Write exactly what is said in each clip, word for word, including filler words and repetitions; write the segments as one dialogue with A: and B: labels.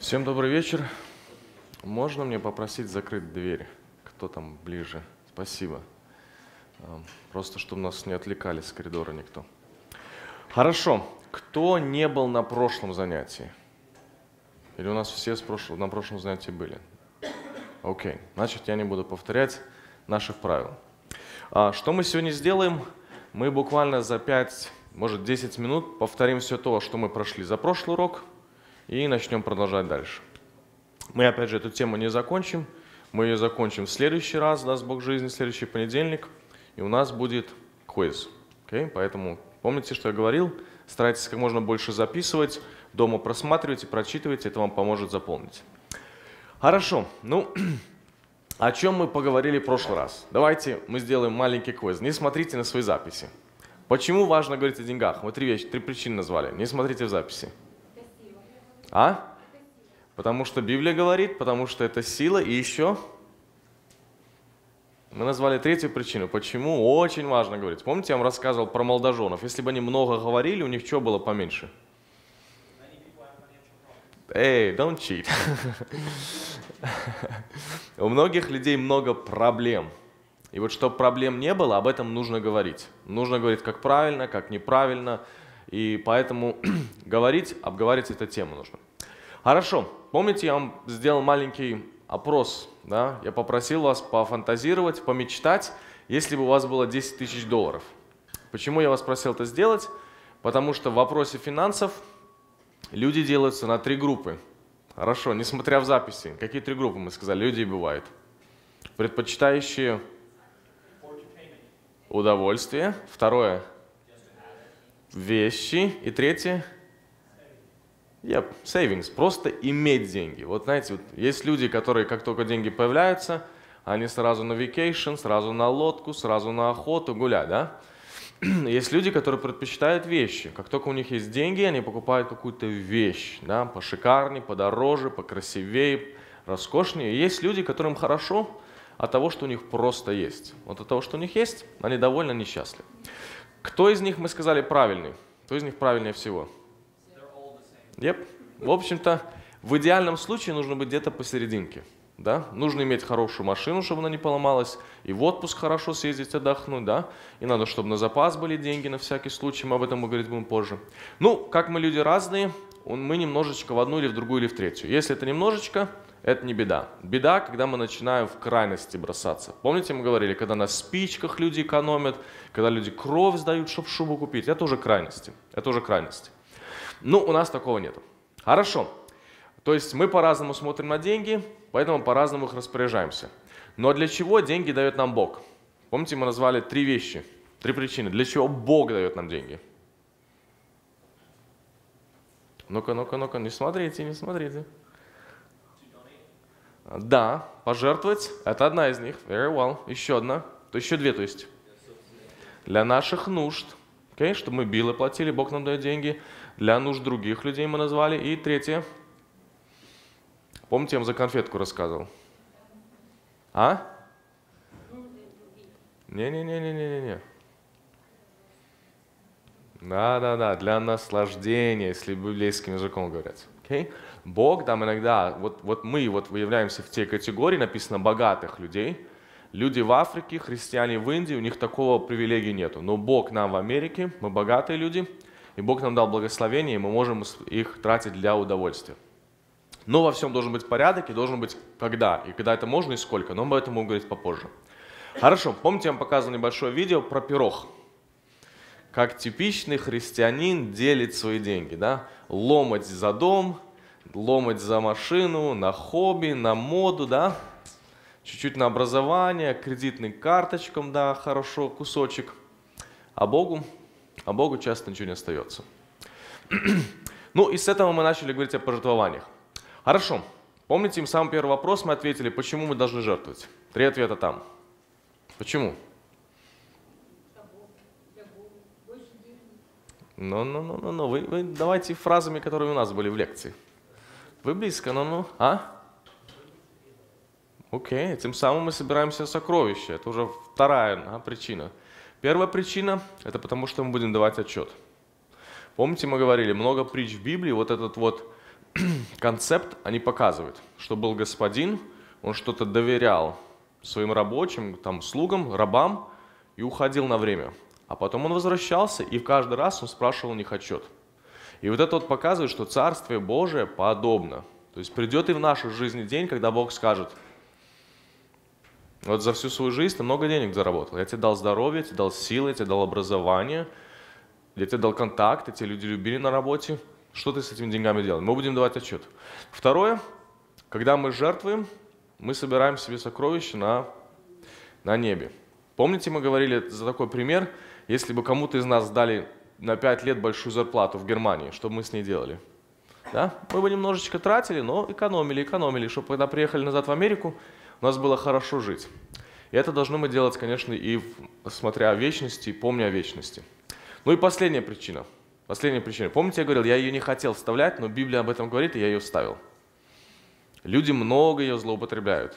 A: Всем добрый вечер. Можно мне попросить закрыть дверь? Кто там ближе? Спасибо. Просто, чтобы нас не отвлекали с коридора никто. Хорошо. Кто не был на прошлом занятии? Или у нас все с прошлого, на прошлом занятии были? Окей. Значит, я не буду повторять наших правил. А, что мы сегодня сделаем? Мы буквально за пять, может десять минут повторим все то, что мы прошли за прошлый урок, и начнем продолжать дальше. Мы, опять же, эту тему не закончим. Мы ее закончим в следующий раз, даст Бог жизни, в следующий понедельник. И у нас будет квиз. Okay? Поэтому помните, что я говорил. Старайтесь как можно больше записывать. Дома просматривайте, прочитывайте. Это вам поможет запомнить. Хорошо. Ну, о чем мы поговорили в прошлый раз? Давайте мы сделаем маленький квиз. Не смотрите на свои записи. Почему важно говорить о деньгах? Мы три вещи, три причины назвали. Не смотрите в записи. А? Потому что Библия говорит, потому что это сила, и еще мы назвали третью причину, почему очень важно говорить. Помните, я вам рассказывал про молодоженов? Если бы они много говорили, у них что было поменьше? Эй, don't cheat. У многих людей много проблем. И вот чтобы проблем не было, об этом нужно говорить. Нужно говорить, как правильно, как неправильно. И поэтому говорить, обговаривать эту тему нужно. Хорошо. Помните, я вам сделал маленький опрос. Да? Я попросил вас пофантазировать, помечтать, если бы у вас было десять тысяч долларов. Почему я вас просил это сделать? Потому что в вопросе финансов люди делятся на три группы. Хорошо, несмотря в записи. Какие три группы мы сказали? Люди бывают. Предпочитающие удовольствие. Второе – вещи. И третье – Yep, savings, просто иметь деньги. Вот знаете, вот есть люди, которые, как только деньги появляются, они сразу на vacation, сразу на лодку, сразу на охоту гулять, да? Есть люди, которые предпочитают вещи. Как только у них есть деньги, они покупают какую-то вещь, да, пошикарнее, подороже, покрасивее, роскошнее. И есть люди, которым хорошо от того, что у них просто есть. Вот от того, что у них есть, они довольно несчастливы. Кто из них, мы сказали, правильный? Кто из них правильнее всего? Yep. В общем-то, в идеальном случае нужно быть где-то посерединке. Да? Нужно иметь хорошую машину, чтобы она не поломалась, и в отпуск хорошо съездить, отдохнуть, да? И надо, чтобы на запас были деньги на всякий случай, мы об этом говорить будем позже. Ну, как мы люди разные, мы немножечко в одну или в другую или в третью. Если это немножечко, это не беда. Беда, когда мы начинаем в крайности бросаться. Помните, мы говорили, когда на спичках люди экономят, когда люди кровь сдают, чтобы шубу купить, это уже крайности. Это уже крайности. Ну, у нас такого нет. Хорошо. То есть мы по-разному смотрим на деньги, поэтому по-разному их распоряжаемся. Но для чего деньги дает нам Бог? Помните, мы назвали три вещи, три причины. Для чего Бог дает нам деньги? Ну-ка, ну-ка, ну-ка, не смотрите, не смотрите. Да, пожертвовать, это одна из них. Very well. Еще одна. То еще две, то есть. Для наших нужд. Okay? Чтобы мы биллы платили, Бог нам дает деньги. Для нужд других людей мы назвали. И третье. Помните, я вам за конфетку рассказывал? А? Не-не-не-не-не-не. Да-да-да, для наслаждения, если библейским языком говорят. Okay? Бог там иногда, вот, вот мы вот выявляемся в те категории, написано богатых людей. Люди в Африке, христиане в Индии, у них такого привилегии нету. Но Бог нам в Америке, мы богатые люди, и Бог нам дал благословение, и мы можем их тратить для удовольствия. Но во всем должен быть порядок, и должен быть когда, и когда это можно, и сколько, но об этом будем говорить попозже. Хорошо, помните, я вам показывал небольшое видео про пирог. Как типичный христианин делит свои деньги, да? Ломать за дом, ломать за машину, на хобби, на моду, да? Чуть-чуть на образование, кредитным карточкам, да, хорошо, кусочек. А Богу, а Богу часто ничего не остается. Ну и с этого мы начали говорить о пожертвованиях. Хорошо. Помните, им самый первый вопрос мы ответили, почему мы должны жертвовать? Три ответа там. Почему? Ну-ну-ну-ну, вы, вы давайте фразами, которые у нас были в лекции. Вы близко, ну-ну, а? Окей, тем самым мы собираемся сокровища. Это уже вторая а, причина. Первая причина – это потому, что мы будем давать отчет. Помните, мы говорили, много притч в Библии, вот этот вот концепт они показывают, что был господин, он что-то доверял своим рабочим, там, слугам, рабам и уходил на время. А потом он возвращался, и каждый раз он спрашивал у них отчет. И вот это вот показывает, что Царствие Божие подобно. То есть придет и в нашу жизнь день, когда Бог скажет: вот за всю свою жизнь ты много денег заработал. Я тебе дал здоровье, я тебе дал силы, я тебе дал образование, я тебе дал контакты, тебя люди любили на работе. Что ты с этими деньгами делал? Мы будем давать отчет. Второе, когда мы жертвуем, мы собираем себе сокровища на, на небе. Помните, мы говорили за такой пример, если бы кому-то из нас дали на пять лет большую зарплату в Германии, что бы мы с ней делали? Да? Мы бы немножечко тратили, но экономили, экономили, чтобы когда приехали назад в Америку, у нас было хорошо жить. И это должны мы делать, конечно, и смотря о вечности, и помня о вечности. Ну и последняя причина. Последняя причина. Помните, я говорил, я ее не хотел вставлять, но Библия об этом говорит, и я ее вставил. Люди много ее злоупотребляют.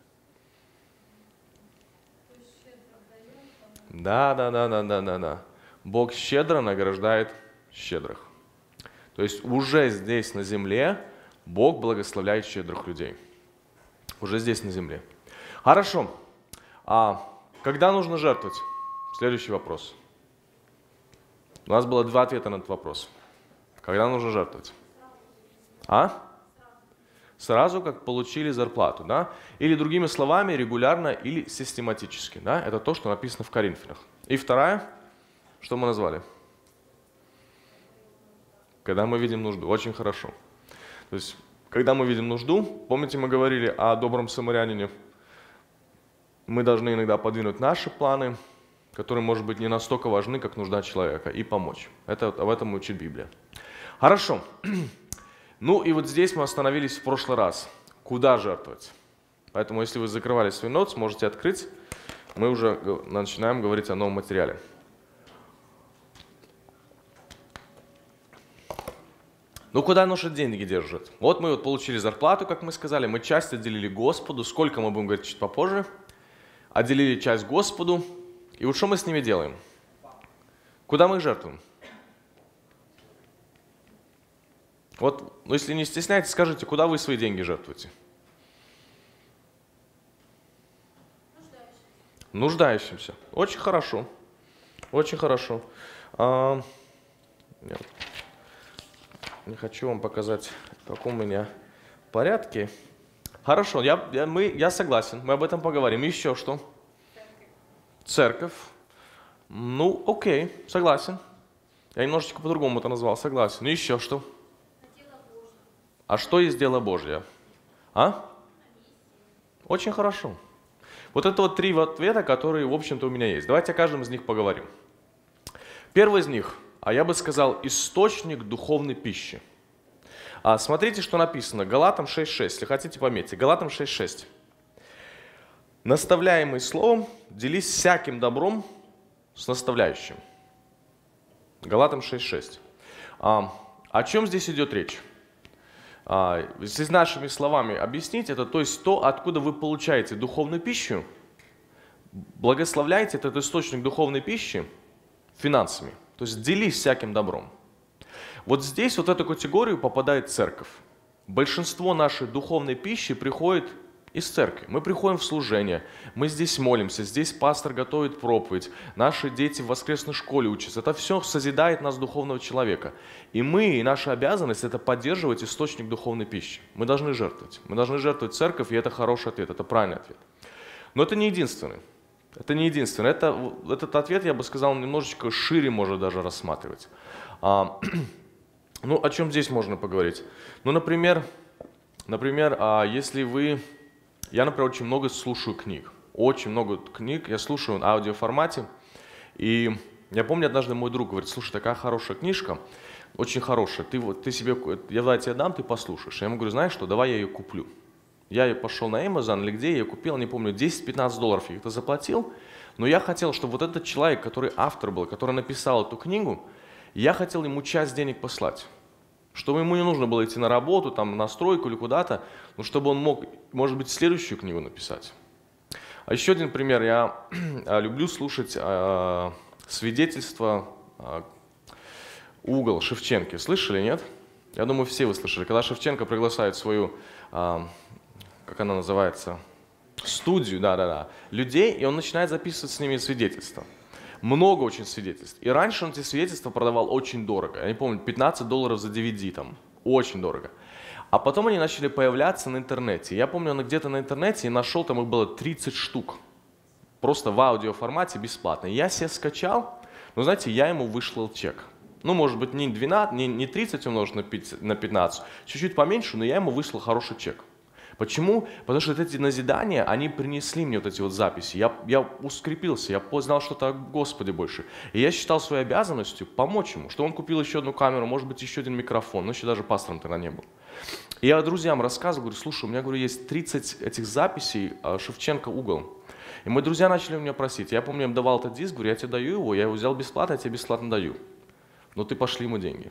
A: Да, да, да, да, да, да, да. Бог щедро награждает щедрых. То есть уже здесь на земле Бог благословляет щедрых людей. Уже здесь на земле. Хорошо. А когда нужно жертвовать? Следующий вопрос. У нас было два ответа на этот вопрос. Когда нужно жертвовать? А? Сразу, как получили зарплату, да? Или другими словами, регулярно или систематически, да? Это то, что написано в Коринфянах. И вторая, что мы назвали? Когда мы видим нужду. Очень хорошо. То есть, когда мы видим нужду, помните, мы говорили о добром самарянине, мы должны иногда подвинуть наши планы, которые, может быть, не настолько важны, как нужда человека, и помочь. Это, об этом учит Библия. Хорошо. Ну и вот здесь мы остановились в прошлый раз. Куда жертвовать? Поэтому, если вы закрывали свой ноут, можете открыть. Мы уже начинаем говорить о новом материале. Ну, куда нужно деньги держать? Вот мы вот получили зарплату, как мы сказали, мы часть отделили Господу. Сколько мы будем говорить чуть попозже? Отделили часть Господу. И вот что мы с ними делаем? Куда мы их жертвуем? Вот, ну, если не стесняйтесь, скажите, куда вы свои деньги жертвуете? Нуждающимся. Нуждающимся. Очень хорошо. Очень хорошо. А, нет. Не хочу вам показать, в каком у меня порядке. Хорошо, я, я, мы, я согласен, мы об этом поговорим. Еще что? Церковь. Ну, окей, согласен. Я немножечко по-другому это назвал, согласен. Ну, еще что? А что есть дело Божье? А? Очень хорошо. Вот это вот три ответа, которые, в общем-то, у меня есть. Давайте о каждом из них поговорим. Первый из них, а я бы сказал, источник духовной пищи. А, смотрите, что написано. Галатам шесть шесть. Если хотите, пометьте. Галатам шесть шесть. Наставляемый словом, делись всяким добром с наставляющим. Галатам шесть шесть. А, о чем здесь идет речь? А, если нашими словами объяснить, это то есть то, откуда вы получаете духовную пищу, благословляйте этот источник духовной пищи финансами. То есть делись всяким добром. Вот здесь вот в эту категорию попадает церковь. Большинство нашей духовной пищи приходит из церкви. Мы приходим в служение, мы здесь молимся, здесь пастор готовит проповедь, наши дети в воскресной школе учатся. Это все созидает нас, духовного человека. И мы, и наша обязанность – это поддерживать источник духовной пищи. Мы должны жертвовать. Мы должны жертвовать церковь, и это хороший ответ, это правильный ответ. Но это не единственный. Это не единственное. Это, этот ответ, я бы сказал, немножечко шире можно даже рассматривать. А, ну, о чем здесь можно поговорить? Ну, например, например, а, если вы... Я, например, очень много слушаю книг. Очень много книг я слушаю в аудиоформате. И я помню, однажды мой друг говорит: слушай, такая хорошая книжка, очень хорошая. Ты, вот, ты себе, я давай тебе дам, ты послушаешь. Я ему говорю: знаешь что, давай я ее куплю. Я ее пошел на Amazon или где, я ее купил, не помню, десять-пятнадцать долларов я это заплатил. Но я хотел, чтобы вот этот человек, который автор был, который написал эту книгу, я хотел ему часть денег послать. Чтобы ему не нужно было идти на работу, там, на стройку или куда-то, но чтобы он мог, может быть, следующую книгу написать. А еще один пример. Я люблю слушать э, свидетельства э, «Угол» Шевченки. Слышали, нет? Я думаю, все вы слышали, когда Шевченко приглашает свою, а, как она называется, студию, да-да-да, людей, и он начинает записывать с ними свидетельства. Много очень свидетельств. И раньше он эти свидетельства продавал очень дорого. Я не помню, пятнадцать долларов за ди ви ди там. Очень дорого. А потом они начали появляться на интернете. Я помню, он где-то на интернете и нашел, там их было тридцать штук. Просто в аудиоформате бесплатно. Я себе скачал, но знаете, я ему вышлал чек. Ну, может быть, не двенадцать, не, не тридцать умножить на пятнадцать, чуть-чуть поменьше, но я ему выслал хороший чек. Почему? Потому что вот эти назидания, они принесли мне вот эти вот записи. Я, я ускрепился, я познал что-то о Господе больше. И я считал своей обязанностью помочь ему, что он купил еще одну камеру, может быть, еще один микрофон. Но еще даже пастором тогда не был. И я друзьям рассказывал, говорю, слушай, у меня, говорю, есть тридцать этих записей Шевченко «Угол». И мои друзья начали у меня просить. Я помню, я им давал этот диск, говорю, я тебе даю его, я его взял бесплатно, я тебе бесплатно даю. Но ты пошли ему деньги.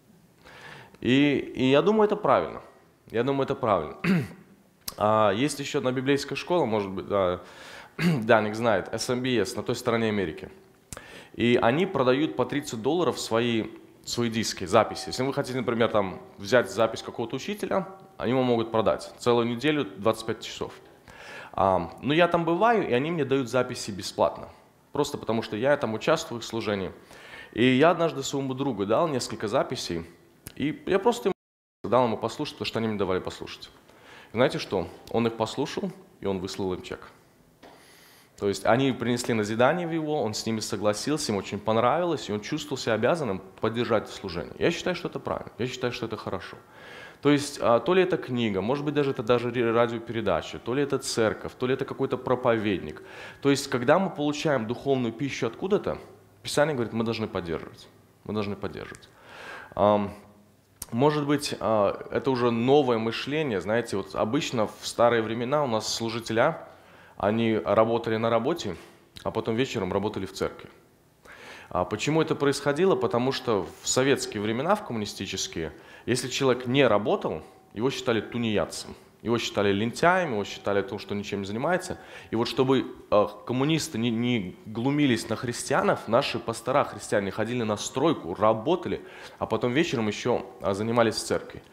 A: И, и я думаю, это правильно. Я думаю, это правильно. А, есть еще одна библейская школа, может быть, да, Даник знает, эс эм би эс, на той стороне Америки. И они продают по тридцать долларов свои, свои диски, записи. Если вы хотите, например, там, взять запись какого-то учителя, они вам могут продать целую неделю, двадцать пять часов. А, но я там бываю, и они мне дают записи бесплатно. Просто потому, что я там участвую в их служении. И я однажды своему другу дал несколько записей, и я просто ему дал ему послушать, потому что они мне давали послушать. Знаете что? Он их послушал, и он выслал им чек. То есть они принесли назидание в его, он с ними согласился, ему очень понравилось, и он чувствовал себя обязанным поддержать служение. Я считаю, что это правильно, я считаю, что это хорошо. То есть то ли это книга, может быть, даже это даже радиопередача, то ли это церковь, то ли это какой-то проповедник. То есть когда мы получаем духовную пищу откуда-то, Писание говорит, мы должны поддерживать. Мы должны поддерживать. Может быть, это уже новое мышление. Знаете, вот обычно в старые времена у нас служителя, они работали на работе, а потом вечером работали в церкви. А почему это происходило? Потому что в советские времена, в коммунистические, если человек не работал, его считали тунеядцем. Его считали лентяем, его считали тем, что ничем не занимается. И вот чтобы э, коммунисты не, не глумились на христианов, наши пастора христиане ходили на стройку, работали, а потом вечером еще э, занимались в церкви.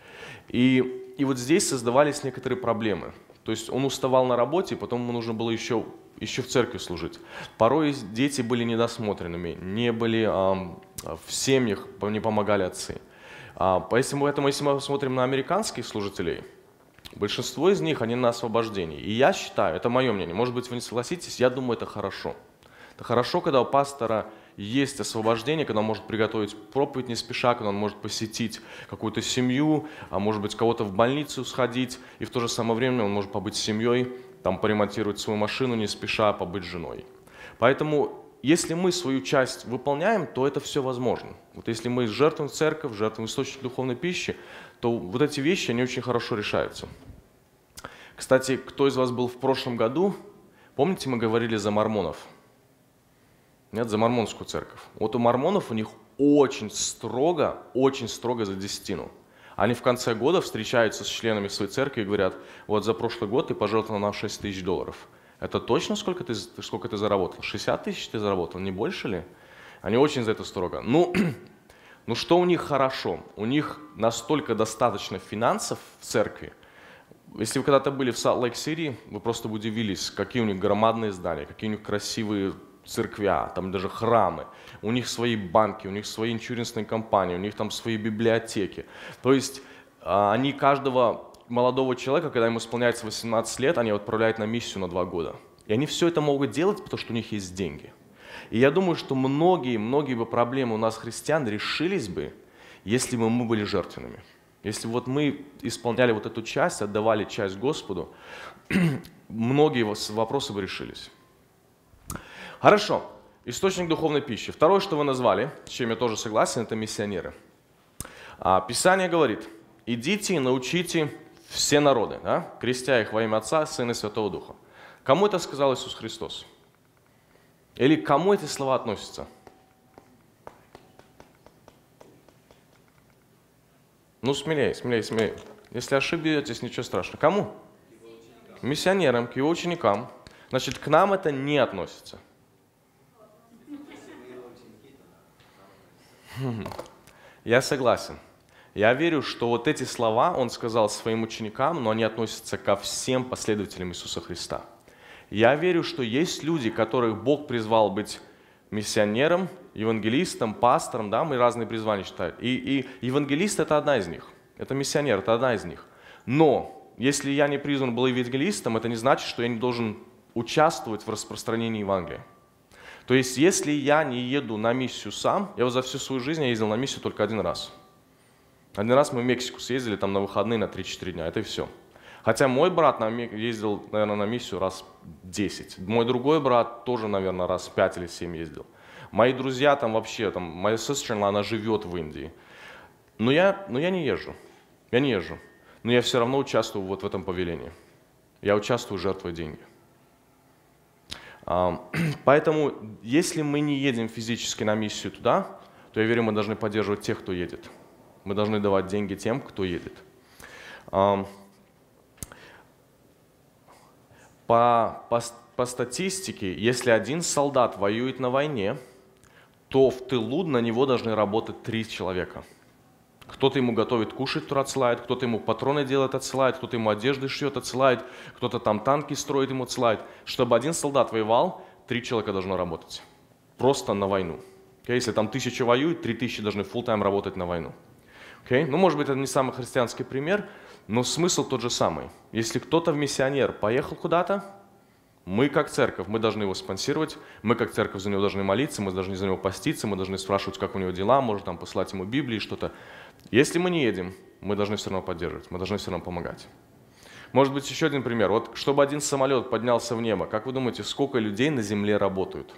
A: И, и вот здесь создавались некоторые проблемы. То есть он уставал на работе, потом ему нужно было еще, еще в церкви служить. Порой дети были недосмотренными, не были э, в семьях, не помогали отцы. А, поэтому, если мы смотрим на американских служителей, большинство из них, они на освобождении. И я считаю, это мое мнение, может быть, вы не согласитесь, я думаю, это хорошо. Это хорошо, когда у пастора есть освобождение, когда он может приготовить проповедь не спеша, когда он может посетить какую-то семью, а может быть, кого-то в больницу сходить, и в то же самое время он может побыть с семьей, там, поремонтировать свою машину не спеша, побыть с женой. Поэтому, если мы свою часть выполняем, то это все возможно. Вот если мы жертвуем церковь, жертвуем источник духовной пищи, то вот эти вещи, они очень хорошо решаются. Кстати, кто из вас был в прошлом году, помните, мы говорили за мормонов? Нет, за мормонскую церковь. Вот у мормонов у них очень строго, очень строго за десятину. Они в конце года встречаются с членами своей церкви и говорят, вот за прошлый год ты пожертвовал нам шесть тысяч долларов. Это точно сколько ты, сколько ты заработал? шестьдесят тысяч ты заработал, не больше ли? Они очень за это строго. Ну, ну что у них хорошо? У них настолько достаточно финансов в церкви. Если вы когда-то были в Салт-Лейк-Сити, вы просто бы удивились, какие у них громадные здания, какие у них красивые церквя, там даже храмы. У них свои банки, у них свои иншуренсные компании, у них там свои библиотеки. То есть они каждого молодого человека, когда ему исполняется восемнадцать лет, они отправляют на миссию на два года. И они все это могут делать, потому что у них есть деньги. И я думаю, что многие, многие бы проблемы у нас, христиан, решились бы, если бы мы были жертвенными. Если вот мы исполняли вот эту часть, отдавали часть Господу, многие вопросы бы решились. Хорошо. Источник духовной пищи. Второе, что вы назвали, с чем я тоже согласен, это миссионеры. Писание говорит, идите и научите все народы, да? Крестя их во имя Отца, Сына и Святого Духа. Кому это сказал Иисус Христос? Или к кому эти слова относятся? Ну, смелее, смелее, смелее. Если ошибетесь, ничего страшного. Кому? К миссионерам, к его ученикам. Значит, к нам это не относится. Я согласен. Я верю, что вот эти слова он сказал своим ученикам, но они относятся ко всем последователям Иисуса Христа. Я верю, что есть люди, которых Бог призвал быть миссионером, евангелистом, пастором, да, мы разные призвания считаем. И, и евангелист – это одна из них, это миссионер, это одна из них. Но если я не призван был евангелистом, это не значит, что я не должен участвовать в распространении Евангелия. То есть, если я не еду на миссию сам, я вот за всю свою жизнь я ездил на миссию только один раз. Один раз мы в Мексику съездили там на выходные на три-четыре дня, это и все. Хотя мой брат ездил, наверное, на миссию раз десять. Мой другой брат тоже, наверное, раз пять или семь ездил. Мои друзья там вообще, там, моя sister-in-law, она живет в Индии. Но я, но я не езжу, я не езжу. Но я все равно участвую вот в этом повелении. Я участвую, жертвуя деньги. Поэтому, если мы не едем физически на миссию туда, то я верю, мы должны поддерживать тех, кто едет. Мы должны давать деньги тем, кто едет. По, по, по статистике, если один солдат воюет на войне, то в тылу на него должны работать три человека. Кто-то ему готовит кушать, кто отсылает, кто-то ему патроны делает, отсылает, кто-то ему одежды шьет, отсылает, кто-то там танки строит, ему отсылает. Чтобы один солдат воевал, три человека должно работать. Просто на войну. Okay? Если там тысяча воюет, три тысячи должны full-time работать на войну. Okay? Ну, может быть, это не самый христианский пример, но смысл тот же самый. Если кто-то в миссионер поехал куда-то, мы как церковь, мы должны его спонсировать, мы как церковь за него должны молиться, мы должны за него поститься, мы должны спрашивать, как у него дела, может там послать ему Библии, что-то. Если мы не едем, мы должны все равно поддерживать, мы должны все равно помогать. Может быть, еще один пример. Вот чтобы один самолет поднялся в небо, как вы думаете, сколько людей на земле работают?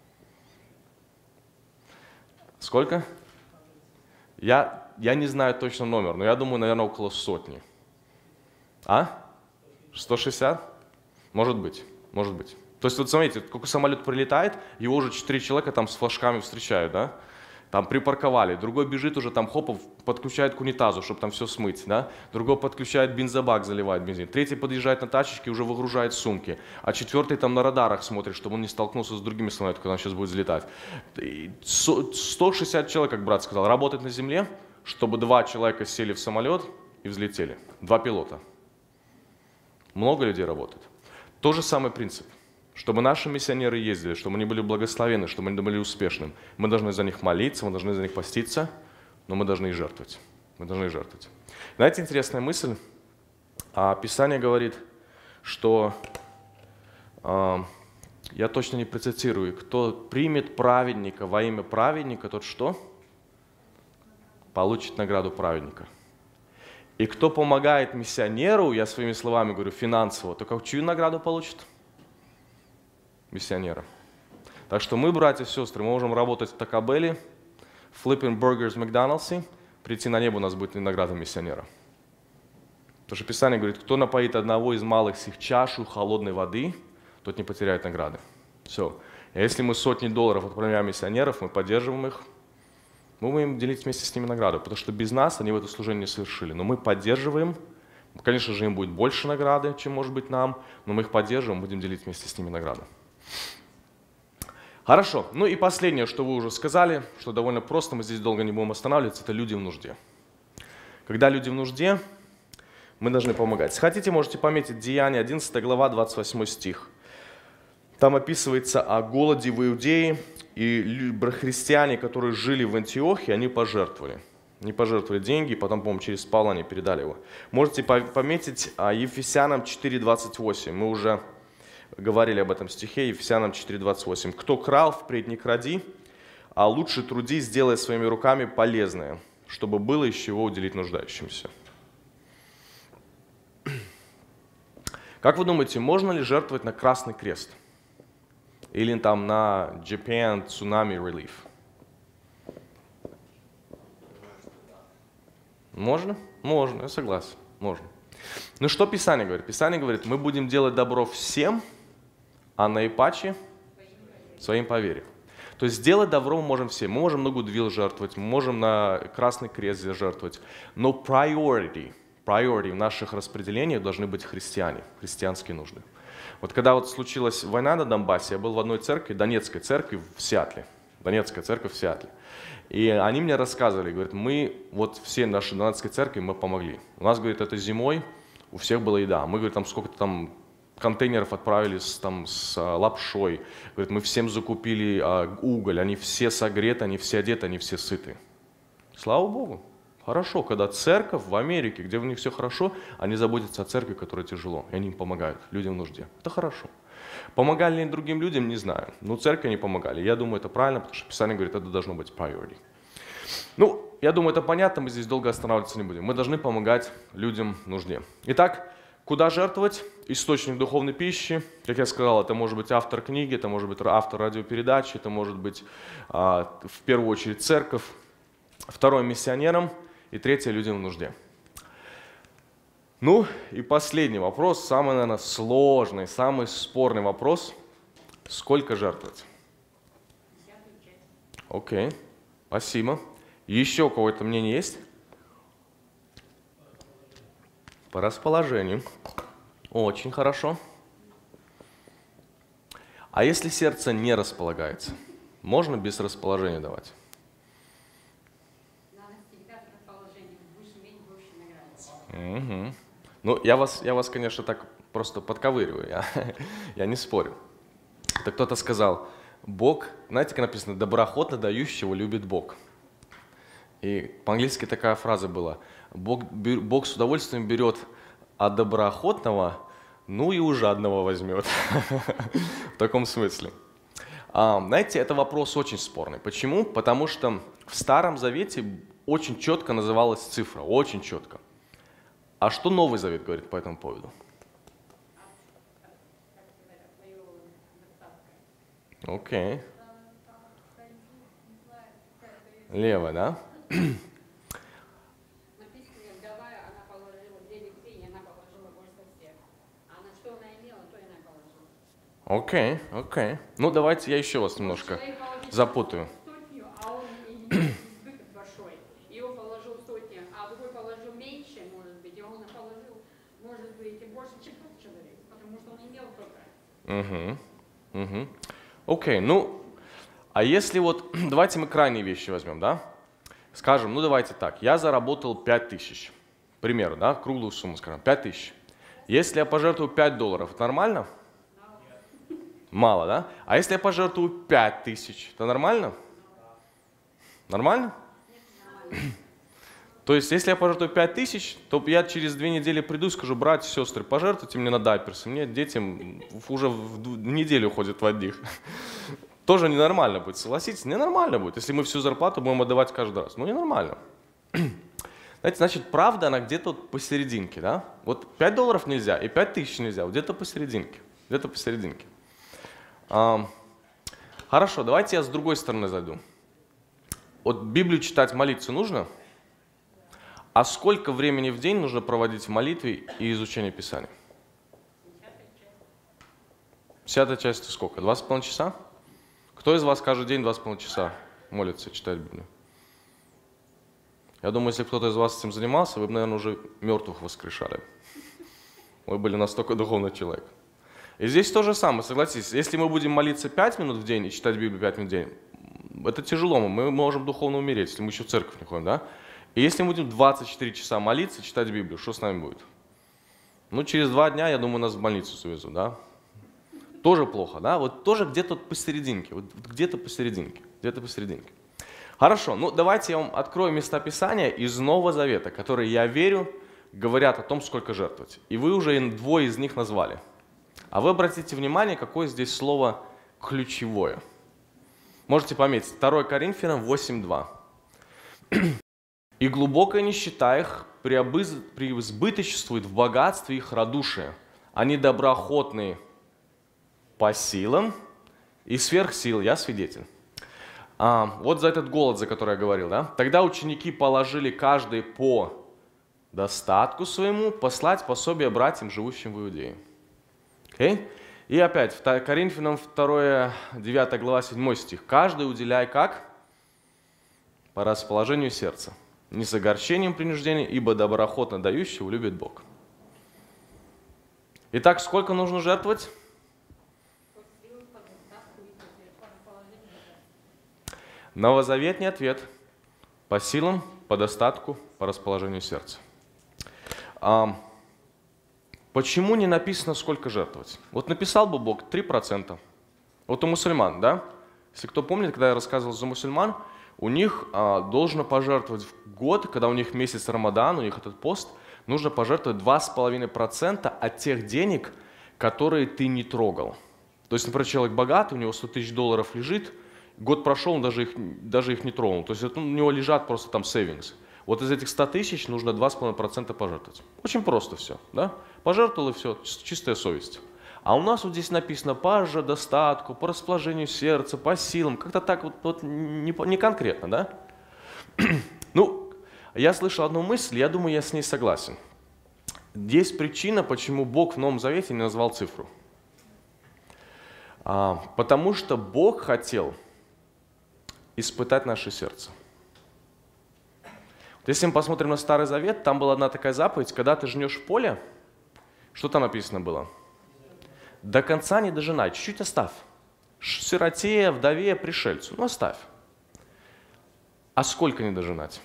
A: Сколько? Я, я не знаю точно номер, но я думаю, наверное, около сотни. А? сто шестьдесят? Может быть, может быть. То есть, вот смотрите, сколько самолет прилетает, его уже четыре человека там с флажками встречают, да? Там припарковали, другой бежит уже там, хопов, подключает к унитазу, чтобы там все смыть, да? Другой подключает бензобак, заливает бензин. Третий подъезжает на тачечке, уже выгружает сумки. А четвертый там на радарах смотрит, чтобы он не столкнулся с другими самолетами, когда он сейчас будет взлетать. сто шестьдесят человек, как брат сказал, работает на земле, чтобы два человека сели в самолет и взлетели. Два пилота. Много людей работает. Тот же самый принцип. Чтобы наши миссионеры ездили, чтобы они были благословенны, чтобы они были успешными. Мы должны за них молиться, мы должны за них поститься, но мы должны и жертвовать. Мы должны и жертвовать. Знаете, интересная мысль. Писание говорит, что, я точно не процитирую, кто примет праведника во имя праведника, тот что? Получит награду праведника. И кто помогает миссионеру, я своими словами говорю, финансово, то какую награду получит? Миссионера. Так что мы, братья и сестры, мы можем работать в Taco Bell, flipping burgers в Макдональдсе, прийти на небо, у нас будет награда миссионера. Потому что Писание говорит, кто напоит одного из малых сих чашу холодной воды, тот не потеряет награды. Все. А если мы сотни долларов отправляем миссионеров, мы поддерживаем их, мы будем делить вместе с ними награду, потому что без нас они в это служение не совершили. Но мы поддерживаем, конечно же, им будет больше награды, чем может быть нам, но мы их поддерживаем, будем делить вместе с ними награду. Хорошо. Ну и последнее, что вы уже сказали, что довольно просто, мы здесь долго не будем останавливаться, это люди в нужде. Когда люди в нужде, мы должны помогать. Если хотите, можете пометить Деяния, одиннадцатая глава, двадцать восьмой стих. Там описывается о голоде в Иудее, и христиане, которые жили в Антиохии, они пожертвовали. Они пожертвовали деньги, и потом, по-моему, через Павла они передали его. Можете пометить Ефесянам четыре двадцать восемь. Мы уже говорили об этом стихе, Ефесянам четыре двадцать восемь. «Кто крал, впредь не кради, а лучше труди, сделай своими руками полезное, чтобы было из чего уделить нуждающимся». Как вы думаете, можно ли жертвовать на Красный Крест? Или там на Japan Tsunami Relief? Можно? Можно, я согласен, можно. Ну что Писание говорит? Писание говорит, мы будем делать добро всем, а наипаче своим по вере. То есть сделать добро мы можем всем. Мы можем на Goodwill жертвовать, мы можем на Красный Крест жертвовать. Но priority, priority в наших распределениях должны быть христиане, христианские нужды. Вот когда вот случилась война на Донбассе, я был в одной церкви, Донецкой церкви в Сиэтле. Донецкая церковь в Сиэтле. И они мне рассказывали, говорят, мы, вот все наши донецкие церкви, мы помогли. У нас, говорит, это зимой, у всех была еда. Мы, говорит, там сколько-то там контейнеров отправили с, там, с а, лапшой. Говорит, мы всем закупили а, уголь, они все согреты, они все одеты, они все сыты. Слава Богу. Хорошо, когда церковь в Америке, где у них все хорошо, они заботятся о церкви, которая тяжело, и они им помогают, людям в нужде. Это хорошо. Помогали ли другим людям, не знаю. Но церкви не помогали. Я думаю, это правильно, потому что Писание говорит, это должно быть priority. Ну, я думаю, это понятно, мы здесь долго останавливаться не будем. Мы должны помогать людям в нужде. Итак, куда жертвовать? Источник духовной пищи. Как я сказал, это может быть автор книги, это может быть автор радиопередачи, это может быть а, в первую очередь церковь. Второе – миссионерам. И третье – людям в нужде. Ну и последний вопрос, самый, наверное, сложный, самый спорный вопрос. Сколько жертвовать? Окей, okay. Спасибо. Еще у кого-то мнение есть? По расположению. Очень хорошо. А если сердце не располагается, можно без расположения давать? Угу. Ну, я вас, я вас, конечно, так просто подковыриваю, я, я не спорю. Это кто-то сказал, Бог, знаете, как написано, доброохотно дающего любит Бог. И по-английски такая фраза была, Бог, Бог с удовольствием берет от доброохотного, ну и у жадного возьмет. В таком смысле. А, знаете, это вопрос очень спорный. Почему? Потому что в Старом Завете очень четко называлась цифра, очень четко. А что Новый Завет говорит по этому поводу? Окей. Okay. Лево, да?
B: Написано, вдова, она положила денег и она положила больше всех. А на что она имела, то и она положила.
A: Окей, okay, окей. Okay. Ну, давайте я еще вас немножко запутаю.
B: Сотню, а он избыток большой. И он положил сотню, а другой положил меньше, может быть, и он положил, может быть, больше, чем тот человек, потому что он имел только.
A: Угу, угу. Окей, ну, а если вот, давайте мы крайние вещи возьмем, да? Скажем, ну давайте так, я заработал пять тысяч, к примеру, да, круглую сумму, скажем, пять тысяч. Если я пожертвую пять долларов, это нормально? Мало, да? А если я пожертвую пять тысяч, это нормально? Нормально? То есть, если я пожертвую пять тысяч, то я через две недели приду и скажу, братья, сестры, пожертвуйте мне на дайперсы. Мне детям уже в неделю ходят в одних. Тоже ненормально будет, согласитесь? Ненормально будет, если мы всю зарплату будем отдавать каждый раз. Ну, ненормально. Знаете, значит, правда, она где-то вот посерединке, да? Вот пять долларов нельзя, и пять тысяч нельзя, вот где-то посерединке. Где-то посерединке. А, хорошо, давайте я с другой стороны зайду. Вот Библию читать, молиться нужно? А сколько времени в день нужно проводить в молитве и изучении Писания? Десятая часть сколько? Два с половиной часа? Кто из вас каждый день два с половиной часа молится, читает Библию? Я думаю, если кто-то из вас этим занимался, вы бы, наверное, уже мертвых воскрешали. Вы были настолько духовный человек. И здесь то же самое, согласитесь. Если мы будем молиться пять минут в день и читать Библию пять минут в день, это тяжело, мы можем духовно умереть, если мы еще в церковь не ходим, да? И если мы будем двадцать четыре часа молиться, читать Библию, что с нами будет? Ну, через два дня, я думаю, нас в больницу свезут, да? Тоже плохо, да? Вот тоже где-то посерединке, вот где-то посерединке, где-то посерединке. Хорошо, ну давайте я вам открою места Писания из Нового Завета, которые, я верю, говорят о том, сколько жертвовать. И вы уже двое из них назвали. А вы обратите внимание, какое здесь слово ключевое. Можете пометить, второе Коринфянам восемь два. «И глубокая нищета их преизбыточествует в богатстве их радушия. Они доброохотные по силам и сверх сил». Я свидетель. А, вот за этот голод, за который я говорил, да? «Тогда ученики положили каждый по достатку своему послать пособие братьям, живущим в Иудее». Okay? И опять, Коринфянам два, девятая глава, седьмой стих. «Каждый уделяй как? По расположению сердца, не с огорчением принуждения, ибо доброохотно дающего любит Бог». Итак, сколько нужно жертвовать? Новозаветний ответ – по силам, по достатку, по расположению сердца. А, почему не написано, сколько жертвовать? Вот написал бы Бог три процента. Вот у мусульман, да? Если кто помнит, когда я рассказывал за мусульман, у них а, должно пожертвовать в год, когда у них месяц Рамадан, у них этот пост, нужно пожертвовать два с половиной процента от тех денег, которые ты не трогал. То есть, например, человек богатый, у него сто тысяч долларов лежит, год прошел, он даже их, даже их не тронул. То есть это, у него лежат просто там savings. Вот из этих ста тысяч нужно два с половиной процента пожертвовать. Очень просто все, да? Пожертвовал и все, чистая совесть. А у нас вот здесь написано по достатку, по расположению сердца, по силам. Как-то так вот, вот не, не конкретно, да? Ну, я слышал одну мысль, я думаю, я с ней согласен. Есть причина, почему Бог в Новом Завете не назвал цифру. А, потому что Бог хотел испытать наше сердце. Вот если мы посмотрим на Старый Завет, там была одна такая заповедь, когда ты жнешь в поле, что там написано было? До конца не дожинай, чуть-чуть оставь. Сироте, вдове, пришельцу, ну оставь. А сколько не дожинать?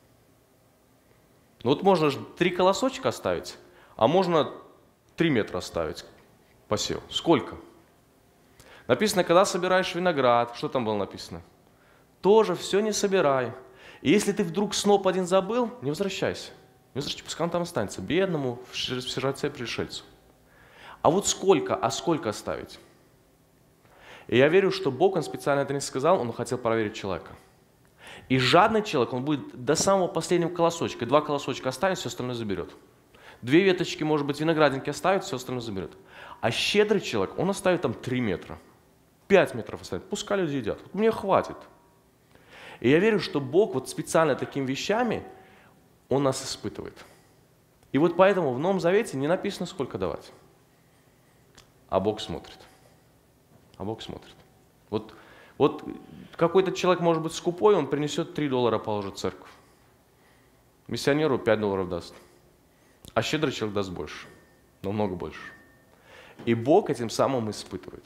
A: Ну вот можно же три колосочка оставить, а можно три метра оставить посев. Сколько? Написано, когда собираешь виноград, что там было написано? Тоже все не собирай. И если ты вдруг сноп один забыл, не возвращайся. Не возвращайся, пускай он там останется, бедному, в сироте, пришельцу. А вот сколько, а сколько оставить? И я верю, что Бог, Он специально это не сказал, Он хотел проверить человека. И жадный человек, он будет до самого последнего колосочка. Два колосочка оставит, все остальное заберет. Две веточки, может быть, виноградинки оставит, все остальное заберет. А щедрый человек, он оставит там три метра. Пять метров оставит. Пускай люди едят. Вот мне хватит. И я верю, что Бог вот специально такими вещами, Он нас испытывает. И вот поэтому в Новом Завете не написано, сколько давать. А Бог смотрит. А Бог смотрит. Вот, вот какой-то человек может быть скупой, он принесет три доллара, положит в церковь. Миссионеру пять долларов даст. А щедрый человек даст больше. Намного больше. И Бог этим самым испытывает.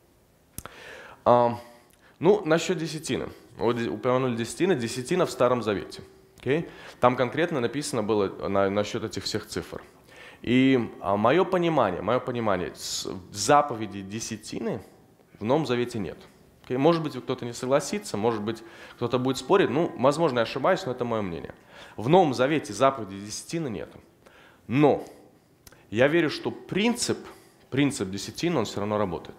A: А, ну, насчет десятины. Вот упомянули десятины. Десятина в Старом Завете. Okay? Там конкретно написано было на, насчет этих всех цифр. И а, мое понимание, мое понимание, заповеди десятины в Новом Завете нет. Okay? Может быть, кто-то не согласится, может быть, кто-то будет спорить. Ну, возможно, я ошибаюсь, но это мое мнение. В Новом Завете заповеди десятины нет. Но я верю, что принцип, принцип десятины, он все равно работает.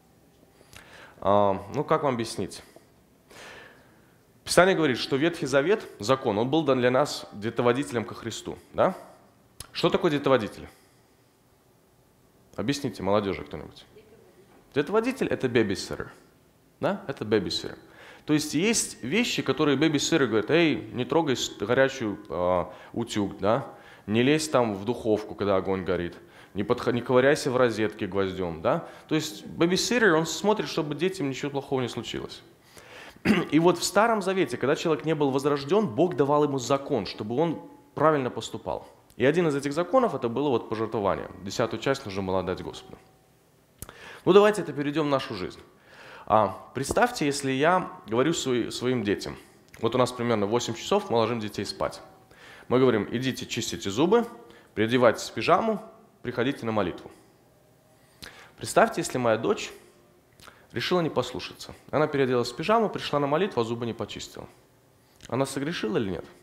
A: А, ну, как вам объяснить? Писание говорит, что Ветхий Завет, закон, он был дан для нас детоводителем ко Христу. Да? Что такое детоводитель? Объясните, молодежи кто-нибудь. Детоводитель – это бэбиситер. Да? Это бэбиситер. То есть есть вещи, которые бэбиситеры говорят: эй, не трогай горячую э, утюг, да? Не лезь там в духовку, когда огонь горит, не, подх... не ковыряйся в розетке гвоздем. Да? То есть бэбиситер, он смотрит, чтобы детям ничего плохого не случилось. И вот в Старом Завете, когда человек не был возрожден, Бог давал ему закон, чтобы он правильно поступал. И один из этих законов это было вот пожертвование. Десятую часть нужно было отдать Господу. Ну давайте это перейдем в нашу жизнь. А, представьте, если я говорю свои, своим детям. Вот у нас примерно восемь часов, мы ложим детей спать. Мы говорим: идите чистите зубы, переодевайтесь в пижаму, приходите на молитву. Представьте, если моя дочь решила не послушаться. Она переоделась в пижаму, пришла на молитву, а зубы не почистила. Она согрешила или нет?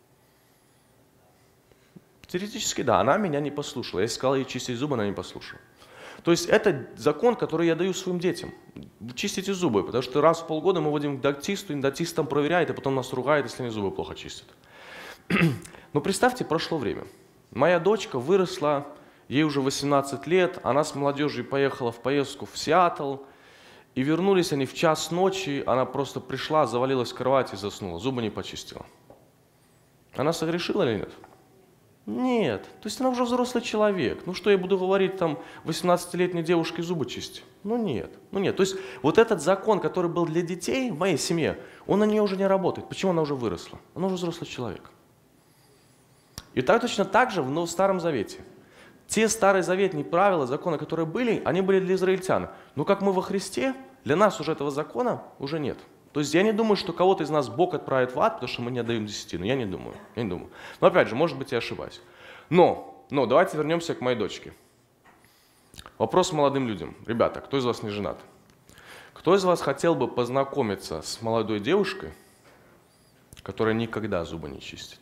A: Теоретически да, она меня не послушала. Я сказал ей чистить зубы, она не послушала. То есть это закон, который я даю своим детям. Чистите зубы, потому что раз в полгода мы водим к дантисту, и дантист там проверяет, и потом нас ругает, если они зубы плохо чистят. Но представьте, прошло время. Моя дочка выросла, ей уже восемнадцать лет, она с молодежью поехала в поездку в Сиэтл, и вернулись они в час ночи, она просто пришла, завалилась в кровать и заснула, зубы не почистила. Она согрешила или нет? Нет. То есть она уже взрослый человек. Ну что я буду говорить там восемнадцатилетней девушке зубы чистить? Ну нет. Ну нет. То есть вот этот закон, который был для детей в моей семье, он на нее уже не работает. Почему она уже выросла? Она уже взрослый человек. И так точно так же в Старом Завете. Те старозаветные правила, законы, которые были, они были для израильтян. Но как мы во Христе, для нас уже этого закона уже нет. То есть я не думаю, что кого-то из нас Бог отправит в ад, потому что мы не отдаем десятину. Я не думаю. Я не думаю. Но опять же, может быть, я ошибаюсь. Но, но давайте вернемся к моей дочке. Вопрос молодым людям. Ребята, кто из вас не женат? Кто из вас хотел бы познакомиться с молодой девушкой, которая никогда зубы не чистит?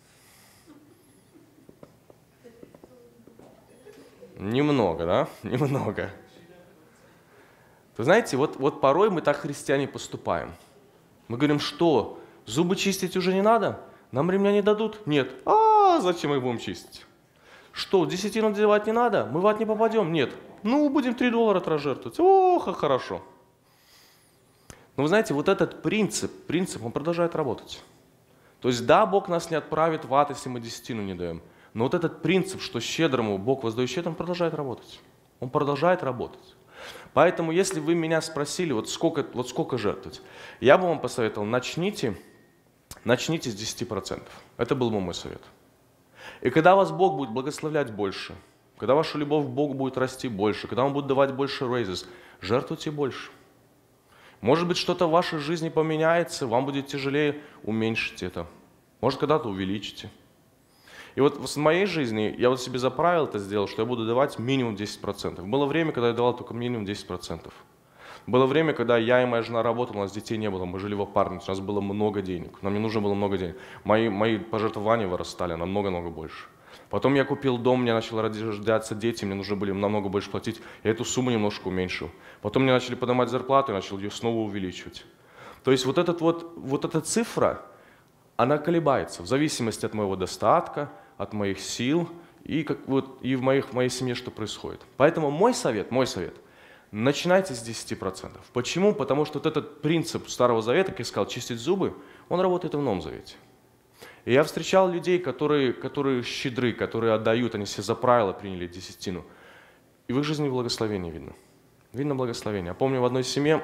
A: Немного, да? Немного. Вы знаете, вот, вот порой мы так, христиане, поступаем. Мы говорим, что зубы чистить уже не надо? Нам ремня не дадут? Нет. А зачем мы их будем чистить? Что, десятину надевать не надо? Мы в ад не попадем? Нет. Ну, будем три доллара жертвовать. Ох, хорошо. Но вы знаете, вот этот принцип, принцип, он продолжает работать. То есть, да, Бог нас не отправит в ад, если мы десятину не даем. Но вот этот принцип, что щедрому Бог воздает щедрым, он продолжает работать. Он продолжает работать. Поэтому, если вы меня спросили, вот сколько, вот сколько жертвовать, я бы вам посоветовал, начните, начните с десяти процентов. Это был бы мой совет. И когда вас Бог будет благословлять больше, когда ваша любовь к Богу будет расти больше, когда Он будет давать больше raises, жертвуйте больше. Может быть, что-то в вашей жизни поменяется, вам будет тяжелее, уменьшить это. Может, когда-то увеличите. И вот в моей жизни я вот себе за правило это сделал, что я буду давать минимум десять процентов. Было время, когда я давал только минимум десять процентов. Было время, когда я и моя жена работали, у нас детей не было, мы жили в апартаменте, у нас было много денег, нам не нужно было много денег. Мои, мои пожертвования вырастали намного-много больше. Потом я купил дом, мне начали рождаться дети, мне нужно было намного больше платить, я эту сумму немножко уменьшил. Потом мне начали поднимать зарплату, я начал ее снова увеличивать. То есть вот, этот вот, вот эта цифра, она колебается в зависимости от моего достатка, от моих сил и, как, вот, и в, моих, в моей семье что происходит. Поэтому мой совет, мой совет, начинайте с десяти процентов. Почему? Потому что вот этот принцип Старого Завета, как я сказал, чистить зубы, он работает и в Новом Завете. И я встречал людей, которые, которые щедры, которые отдают, они все за правило приняли десятину. И в их жизни благословение видно. Видно благословение. Я помню, в одной семье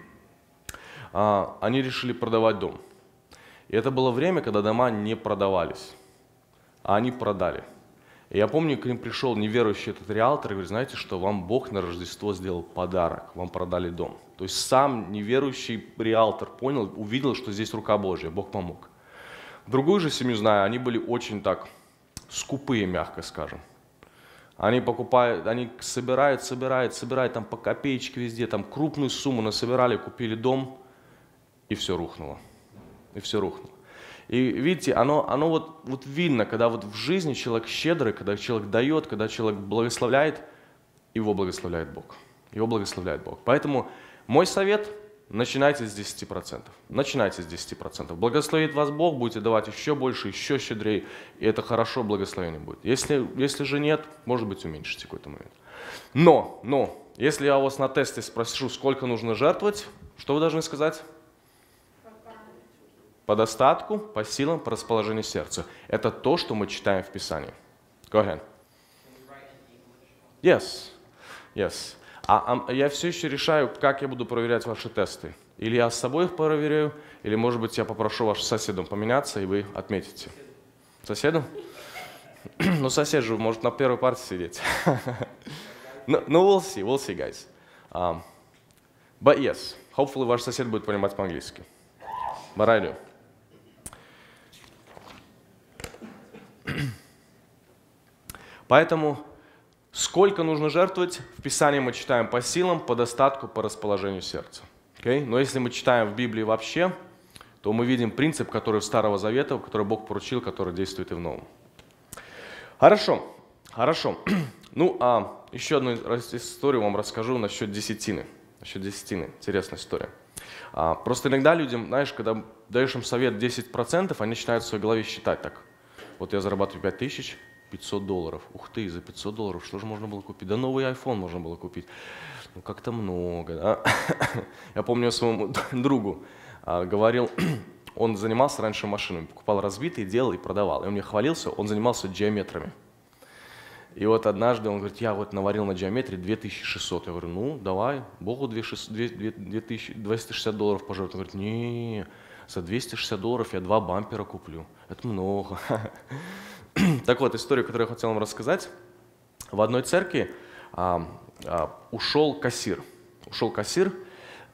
A: они решили продавать дом. И это было время, когда дома не продавались, а они продали. И я помню, к ним пришел неверующий этот риэлтор и говорит, знаете, что вам Бог на Рождество сделал подарок, вам продали дом. То есть сам неверующий риэлтор понял, увидел, что здесь рука Божья, Бог помог. Другую же семью знаю, они были очень так скупые, мягко скажем. Они покупают, они собирают, собирают, собирают там по копеечке везде, там крупную сумму насобирали, купили дом, и все рухнуло. И все рухнуло. И видите, оно, оно вот, вот видно, когда вот в жизни человек щедрый, когда человек дает, когда человек благословляет, его благословляет Бог. Его благословляет Бог. Поэтому мой совет – начинайте с десяти процентов. Начинайте с десяти процентов. Благословит вас Бог, будете давать еще больше, еще щедрее, и это хорошо, благословение будет. Если, если же нет, может быть, уменьшите в какой-то момент. Но, но, если я вас на тесте спрошу, сколько нужно жертвовать, что вы должны сказать? По достатку, по силам, по расположению сердца. Это то, что мы читаем в Писании. Go ahead. Yes. Yes. А, а я все еще решаю, как я буду проверять ваши тесты. Или я с собой их проверяю, или, может быть, я попрошу вашим соседом поменяться, и вы отметите. Соседом? Ну, сосед же может на первой парте сидеть. Ну, we'll see, we'll see, guys. Um, but yes, hopefully ваш сосед будет понимать по-английски. But I do. Поэтому сколько нужно жертвовать, в Писании мы читаем по силам, по достатку, по расположению сердца. Okay? Но если мы читаем в Библии вообще, то мы видим принцип, который в Старого Завета, который Бог поручил, который действует и в Новом. Хорошо, хорошо. Ну, а еще одну историю вам расскажу насчет десятины. Насчет десятины. Интересная история. А, просто иногда людям, знаешь, когда даешь им совет десять процентов, они начинают в своей голове считать так. Вот я зарабатываю пять тысяч, пятьсот долларов. Ух ты, за пятьсот долларов что же можно было купить? Да новый айфон можно было купить. Ну как-то много, да? Я помню своему другу а, говорил, он занимался раньше машинами, покупал разбитые, делал и продавал. И он мне хвалился, он занимался геометрами. И вот однажды он говорит, я вот наварил на геометрии две тысячи шестьсот. Я говорю, ну давай, Богу две тысячи двести шестьдесят долларов пожертвуй. Он говорит, не, за двести шестьдесят долларов я два бампера куплю. Это много. Так вот, историю, которую я хотел вам рассказать. В одной церкви а, а, ушел кассир. Ушел кассир,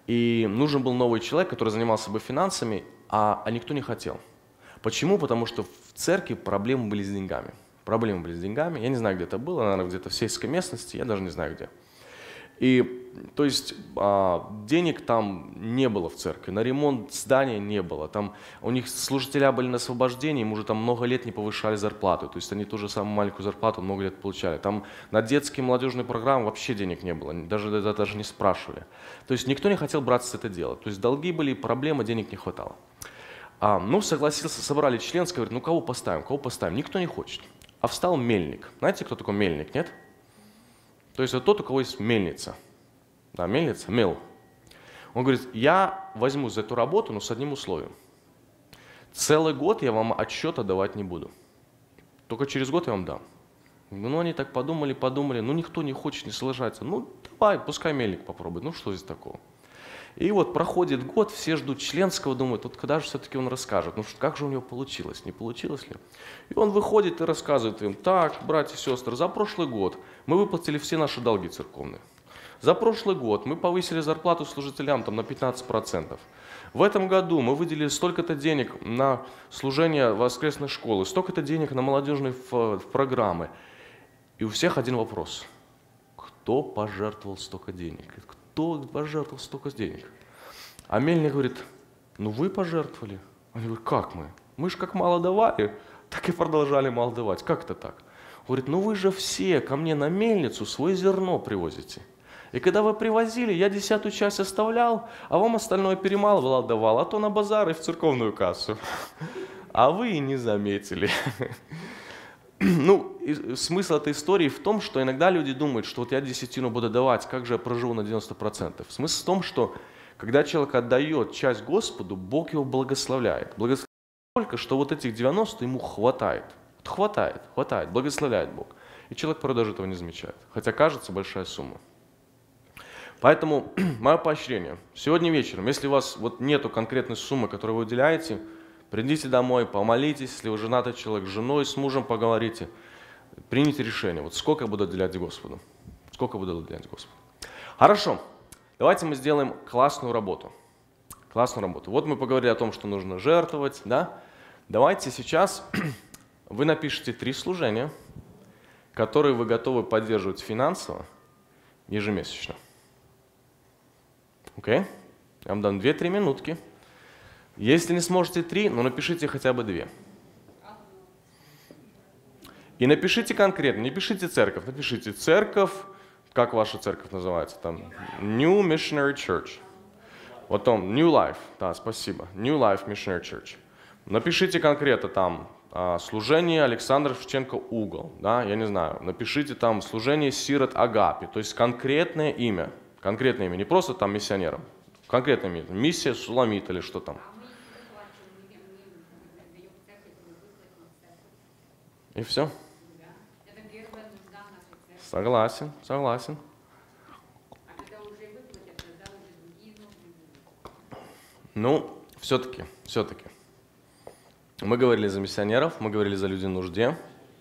A: И нужен был новый человек, который занимался бы финансами, а, а никто не хотел. Почему? Потому что в церкви проблемы были с деньгами. Проблемы были с деньгами. Я не знаю, где это было, наверное, где-то в сельской местности, я даже не знаю где. И, то есть, а, денег там не было в церкви, на ремонт здания не было. Там у них служителя были на освобождении, им уже там много лет не повышали зарплату. То есть они ту же самую маленькую зарплату много лет получали. Там на детские молодежные программы вообще денег не было, даже, даже не спрашивали. То есть никто не хотел браться это дело. То есть долги были, проблемы, денег не хватало. А, ну, согласился, собрали членское, говорит, ну кого поставим, кого поставим? Никто не хочет. А встал мельник. Знаете, кто такой мельник, нет? То есть это тот, у кого есть мельница. Да, мельница, мел. Он говорит, я возьму за эту работу, но с одним условием. Целый год я вам отчета давать не буду. Только через год я вам дам. Ну, они так подумали, подумали, ну, никто не хочет, не соглашается. Ну, давай, пускай мельник попробует, ну, что здесь такого? И вот проходит год, все ждут членского, думают, вот когда же все-таки он расскажет, ну, как же у него получилось, не получилось ли? И он выходит и рассказывает им, так, братья и сестры, за прошлый год мы выплатили все наши долги церковные. За прошлый год мы повысили зарплату служителям там, на пятнадцать процентов. В этом году мы выделили столько-то денег на служение воскресной школы, столько-то денег на молодежные программы. И у всех один вопрос. Кто пожертвовал столько денег? Кто пожертвовал столько денег? А мельник говорит, ну вы пожертвовали. Они говорят, как мы? Мы же как мало давали, так и продолжали мало давать. Как это так? Он говорит, ну вы же все ко мне на мельницу свое зерно привозите. И когда вы привозили, я десятую часть оставлял, а вам остальное перемалывал, отдавал, а то на базар и в церковную кассу. А вы и не заметили. Ну, смысл этой истории в том, что иногда люди думают, что вот я десятину буду давать, как же я проживу на девяносто процентов. Смысл в том, что когда человек отдает часть Господу, Бог его благословляет. Благословляет только, что вот этих девяносто ему хватает. Хватает, хватает, благословляет Бог. И человек порой даже этого не замечает. Хотя кажется большая сумма. Поэтому мое поощрение. Сегодня вечером, если у вас вот нету конкретной суммы, которую вы выделяете, придите домой, помолитесь, если вы женатый человек, с женой, с мужем поговорите, примите решение, вот сколько я буду отделять Господу, сколько буду отделять Господу. Хорошо, давайте мы сделаем классную работу, классную работу. Вот мы поговорили о том, что нужно жертвовать, да? Давайте сейчас вы напишите три служения, которые вы готовы поддерживать финансово ежемесячно. Окей? Okay? Я вам дам две-три минутки. Если не сможете три, ну напишите хотя бы две. И напишите конкретно, не пишите церковь, напишите церковь, как ваша церковь называется, там, New Missionary Church. Потом New Life, да, спасибо, New Life Missionary Church. Напишите конкретно там служение Александра Шевченко угол, да, я не знаю, напишите там служение Сирот Агапи, то есть конкретное имя, конкретное имя, не просто там миссионерам, конкретное имя, миссия Суламит или что там. И все? Согласен, согласен. Ну, все-таки, все-таки. Мы говорили за миссионеров, мы говорили за людей в нужде.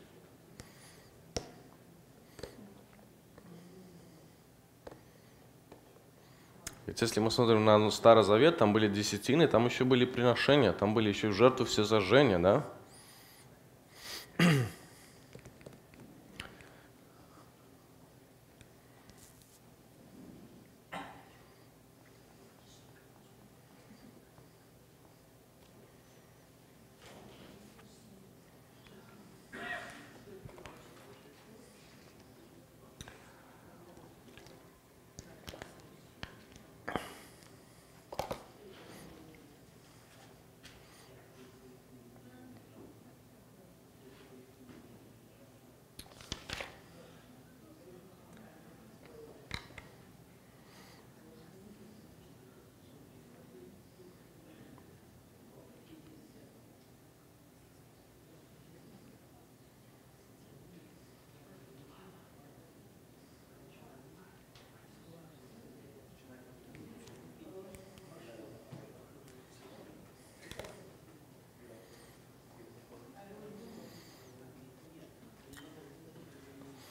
A: Ведь если мы смотрим на Старый Завет, там были десятины, там еще были приношения, там были еще жертвы всезажжения, да?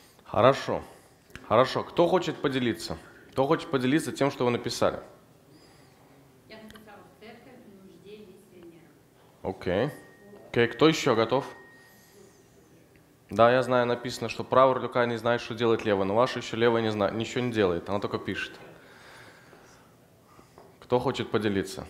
A: Хорошо, хорошо. Кто хочет поделиться? Кто хочет поделиться тем, что вы написали? Окей. Окей, кто еще готов? Да, я знаю, написано, что правая рука не знает, что делать левая, но ваша еще левая не знает, ничего не делает, она только пишет. Кто хочет поделиться?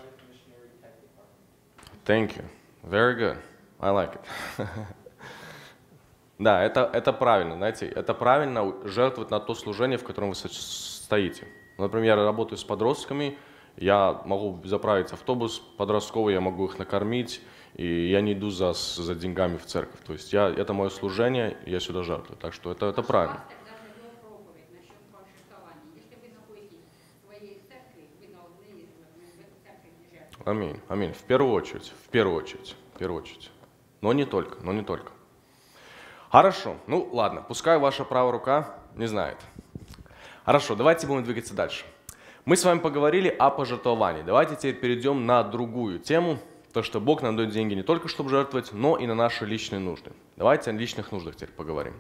A: Thank you. Very good. I like it. Да, это, это правильно, знаете, это правильно жертвовать на то служение, в котором вы стоите. Например, я работаю с подростками, я могу заправить автобус подростковый, я могу их накормить, и я не иду за, за деньгами в церковь. То есть я, это мое служение, я сюда жертвую. Так что это, это правильно. Аминь, аминь. В первую очередь, в первую очередь, в первую очередь. Но не только, но не только. Хорошо, ну ладно, пускай ваша правая рука не знает. Хорошо, давайте будем двигаться дальше. Мы с вами поговорили о пожертвовании. Давайте теперь перейдем на другую тему. То, что Бог нам дает деньги не только, чтобы жертвовать, но и на наши личные нужды. Давайте о личных нуждах теперь поговорим.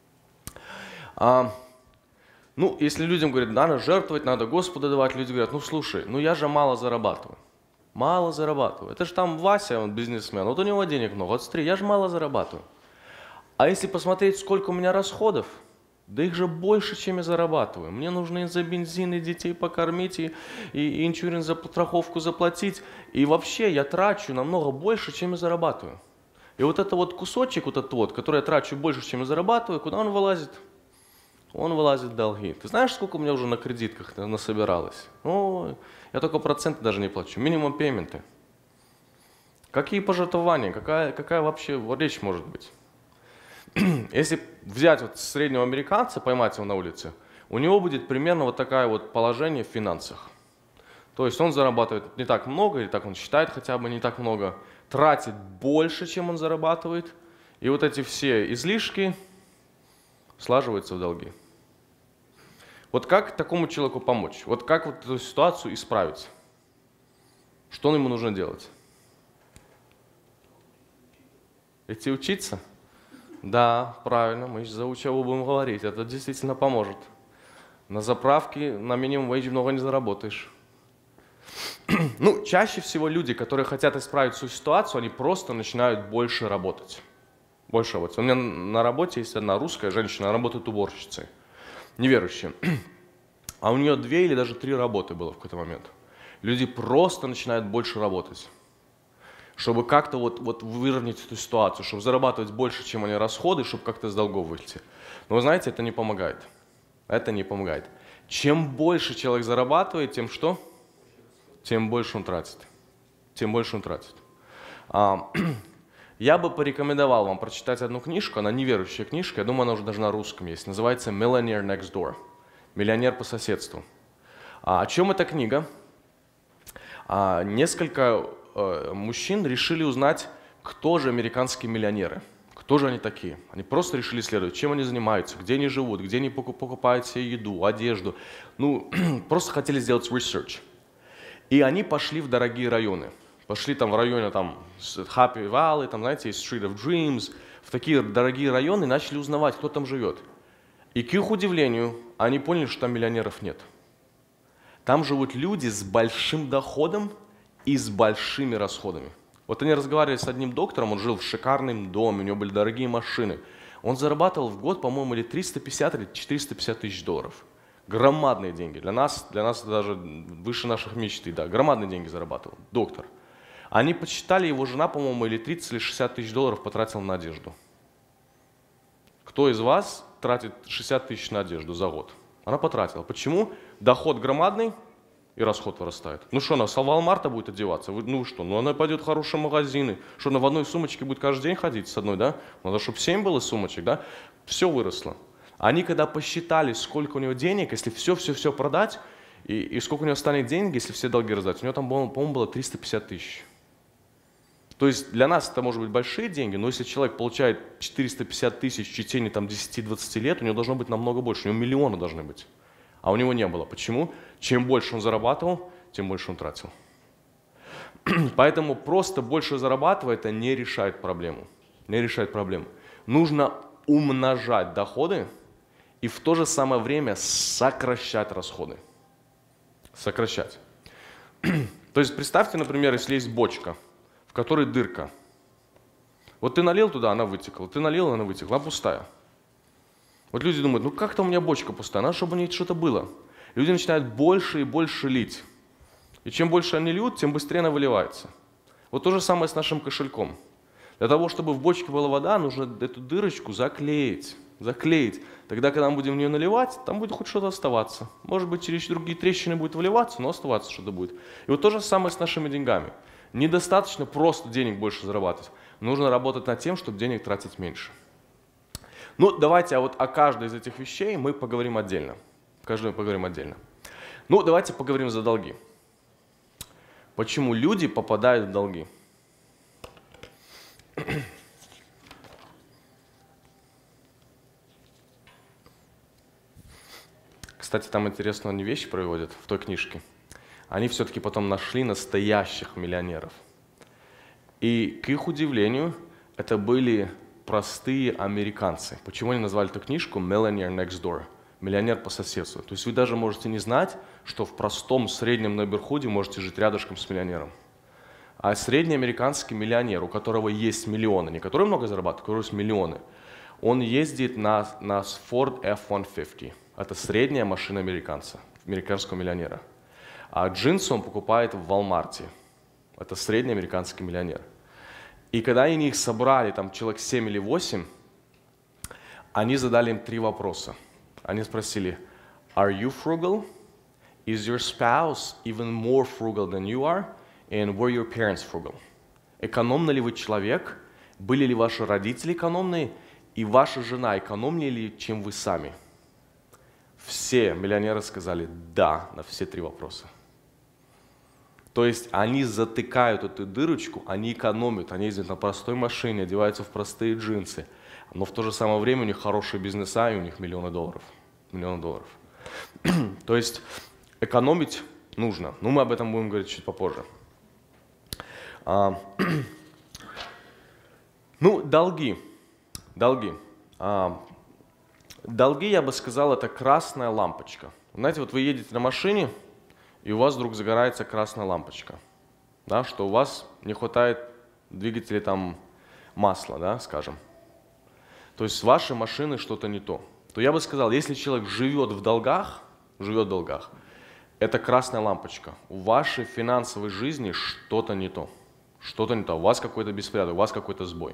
A: А, ну, если людям говорят, надо жертвовать, надо Господу давать, люди говорят, ну слушай, ну я же мало зарабатываю. Мало зарабатываю. Это же там Вася, он бизнесмен, вот у него денег много. Вот смотри, я же мало зарабатываю. А если посмотреть, сколько у меня расходов, да их же больше, чем я зарабатываю. Мне нужно и за бензин, и детей покормить, и, и, и иншуринс за страховку заплатить. И вообще я трачу намного больше, чем я зарабатываю. И вот это вот кусочек, вот этот вот, который я трачу больше, чем я зарабатываю, куда он вылазит? Он вылазит в долги. Ты знаешь, сколько у меня уже на кредитках насобиралось? О, я только проценты даже не плачу. Минимум пейменты. Какие пожертвования? Какая, какая вообще речь может быть? Если взять вот среднего американца, поймать его на улице, у него будет примерно вот такое вот положение в финансах. То есть он зарабатывает не так много, или так он считает хотя бы не так много, тратит больше, чем он зарабатывает, и вот эти все излишки слаживаются в долги. Вот как такому человеку помочь? Вот как вот эту ситуацию исправить? Что ему нужно делать? Идти учиться? Да, правильно, мы за учебу будем говорить, это действительно поможет. На заправке на минимум вейдж много не заработаешь. Ну, чаще всего люди, которые хотят исправить свою ситуацию, они просто начинают больше работать. Больше работать. У меня на работе есть одна русская женщина, она работает уборщицей, неверующая. А у нее две или даже три работы было в какой-то момент. Люди просто начинают больше работать, чтобы как-то вот, вот выровнять эту ситуацию, чтобы зарабатывать больше, чем они расходы, чтобы как-то с долгов выйти. Но вы знаете, это не помогает. Это не помогает. Чем больше человек зарабатывает, тем что? Тем больше он тратит. Тем больше он тратит. А, я бы порекомендовал вам прочитать одну книжку, она неверующая книжка, я думаю, она уже даже на русском есть, называется «Millionaire Next Door». «Миллионер по соседству». А, о чем эта книга? А, несколько э, мужчин решили узнать, кто же американские миллионеры, кто же они такие. Они просто решили исследовать, чем они занимаются, где они живут, где они покупают себе еду, одежду. Ну, просто хотели сделать research. И они пошли в дорогие районы. Пошли там в районе там, Happy Valley, там, знаете, есть Street of Dreams, в такие дорогие районы и начали узнавать, кто там живет. И к их удивлению, они поняли, что там миллионеров нет. Там живут люди с большим доходом и с большими расходами. Вот они разговаривали с одним доктором, он жил в шикарном доме, у него были дорогие машины. Он зарабатывал в год, по-моему, или триста пятьдесят, или четыреста пятьдесят тысяч долларов. Громадные деньги. Для нас, для нас даже выше наших мечты, да, громадные деньги зарабатывал. Доктор. Они подсчитали, его жена, по-моему, или тридцать, или шестьдесят тысяч долларов потратила на одежду. Кто из вас тратит шестьдесят тысяч на одежду за год? Она потратила. Почему? Доход громадный и расход вырастает. Ну что, она с Walmart будет одеваться? Вы, ну что, ну она пойдет в хорошие магазины. Что, она в одной сумочке будет каждый день ходить с одной, да? Надо, чтобы семь было сумочек, да? Все выросло. Они когда посчитали, сколько у него денег, если все-все-все продать, и, и сколько у него станет денег, если все долги раздать, у него там, по-моему, было триста пятьдесят тысяч. То есть для нас это может быть большие деньги, но если человек получает четыреста пятьдесят тысяч в течение десяти-двадцати лет, у него должно быть намного больше, у него миллионы должны быть. А у него не было. Почему? Чем больше он зарабатывал, тем больше он тратил. Поэтому просто больше зарабатывать это не решает проблему. Не решает проблему. Нужно умножать доходы и в то же самое время сокращать расходы. Сокращать. То есть представьте, например, если есть бочка, в которой дырка. Вот ты налил туда, она вытекла, ты налил, она вытекла, она пустая. Вот люди думают, ну как-то у меня бочка пустая, надо, чтобы у нее что-то было. Люди начинают больше и больше лить. И чем больше они льют, тем быстрее она выливается. Вот то же самое с нашим кошельком. Для того, чтобы в бочке была вода, нужно эту дырочку заклеить. Заклеить. Тогда, когда мы будем в нее наливать, там будет хоть что-то оставаться. Может быть, через другие трещины будет выливаться, но оставаться что-то будет. И вот то же самое с нашими деньгами. Недостаточно просто денег больше зарабатывать. Нужно работать над тем, чтобы денег тратить меньше. Ну, давайте а вот о каждой из этих вещей мы поговорим отдельно. Каждую поговорим отдельно. Ну, давайте поговорим за долги. Почему люди попадают в долги? Кстати, там интересную они вещи проводят в той книжке. Они все-таки потом нашли настоящих миллионеров. И, к их удивлению, это были простые американцы. Почему они назвали эту книжку «Millionaire Next Door»? Миллионер по соседству. То есть вы даже можете не знать, что в простом среднем нейборхуде можете жить рядышком с миллионером. А средний американский миллионер, у которого есть миллионы, не который много зарабатывает, у которого есть миллионы, он ездит на, на Ford эф сто пятьдесят. Это средняя машина американца, американского миллионера. А джинсы он покупает в Walmart. Это средний американский миллионер. И когда они их собрали, там человек семь или восемь, они задали им три вопроса. Они спросили: Are you frugal? Is your spouse even more frugal than you are? And were your parents frugal? Экономный ли вы человек? Были ли ваши родители экономные? И ваша жена экономнее ли, чем вы сами? Все миллионеры сказали «да» на все три вопроса. То есть они затыкают эту дырочку, они экономят, они ездят на простой машине, одеваются в простые джинсы. Но в то же самое время у них хорошие бизнеса, и у них миллионы долларов. Миллионы долларов. То есть экономить нужно. Но мы об этом будем говорить чуть попозже. А, ну, долги. Долги. А, долги, я бы сказал, это красная лампочка. Знаете, вот вы едете на машине, и у вас вдруг загорается красная лампочка. Да, что у вас не хватает двигателя там масла, да, скажем. То есть с вашей машиной что-то не то. То я бы сказал, если человек живет в долгах, живет в долгах, это красная лампочка. У вашей финансовой жизни что-то не то. Что-то не то. У вас какой-то беспорядок, у вас какой-то сбой.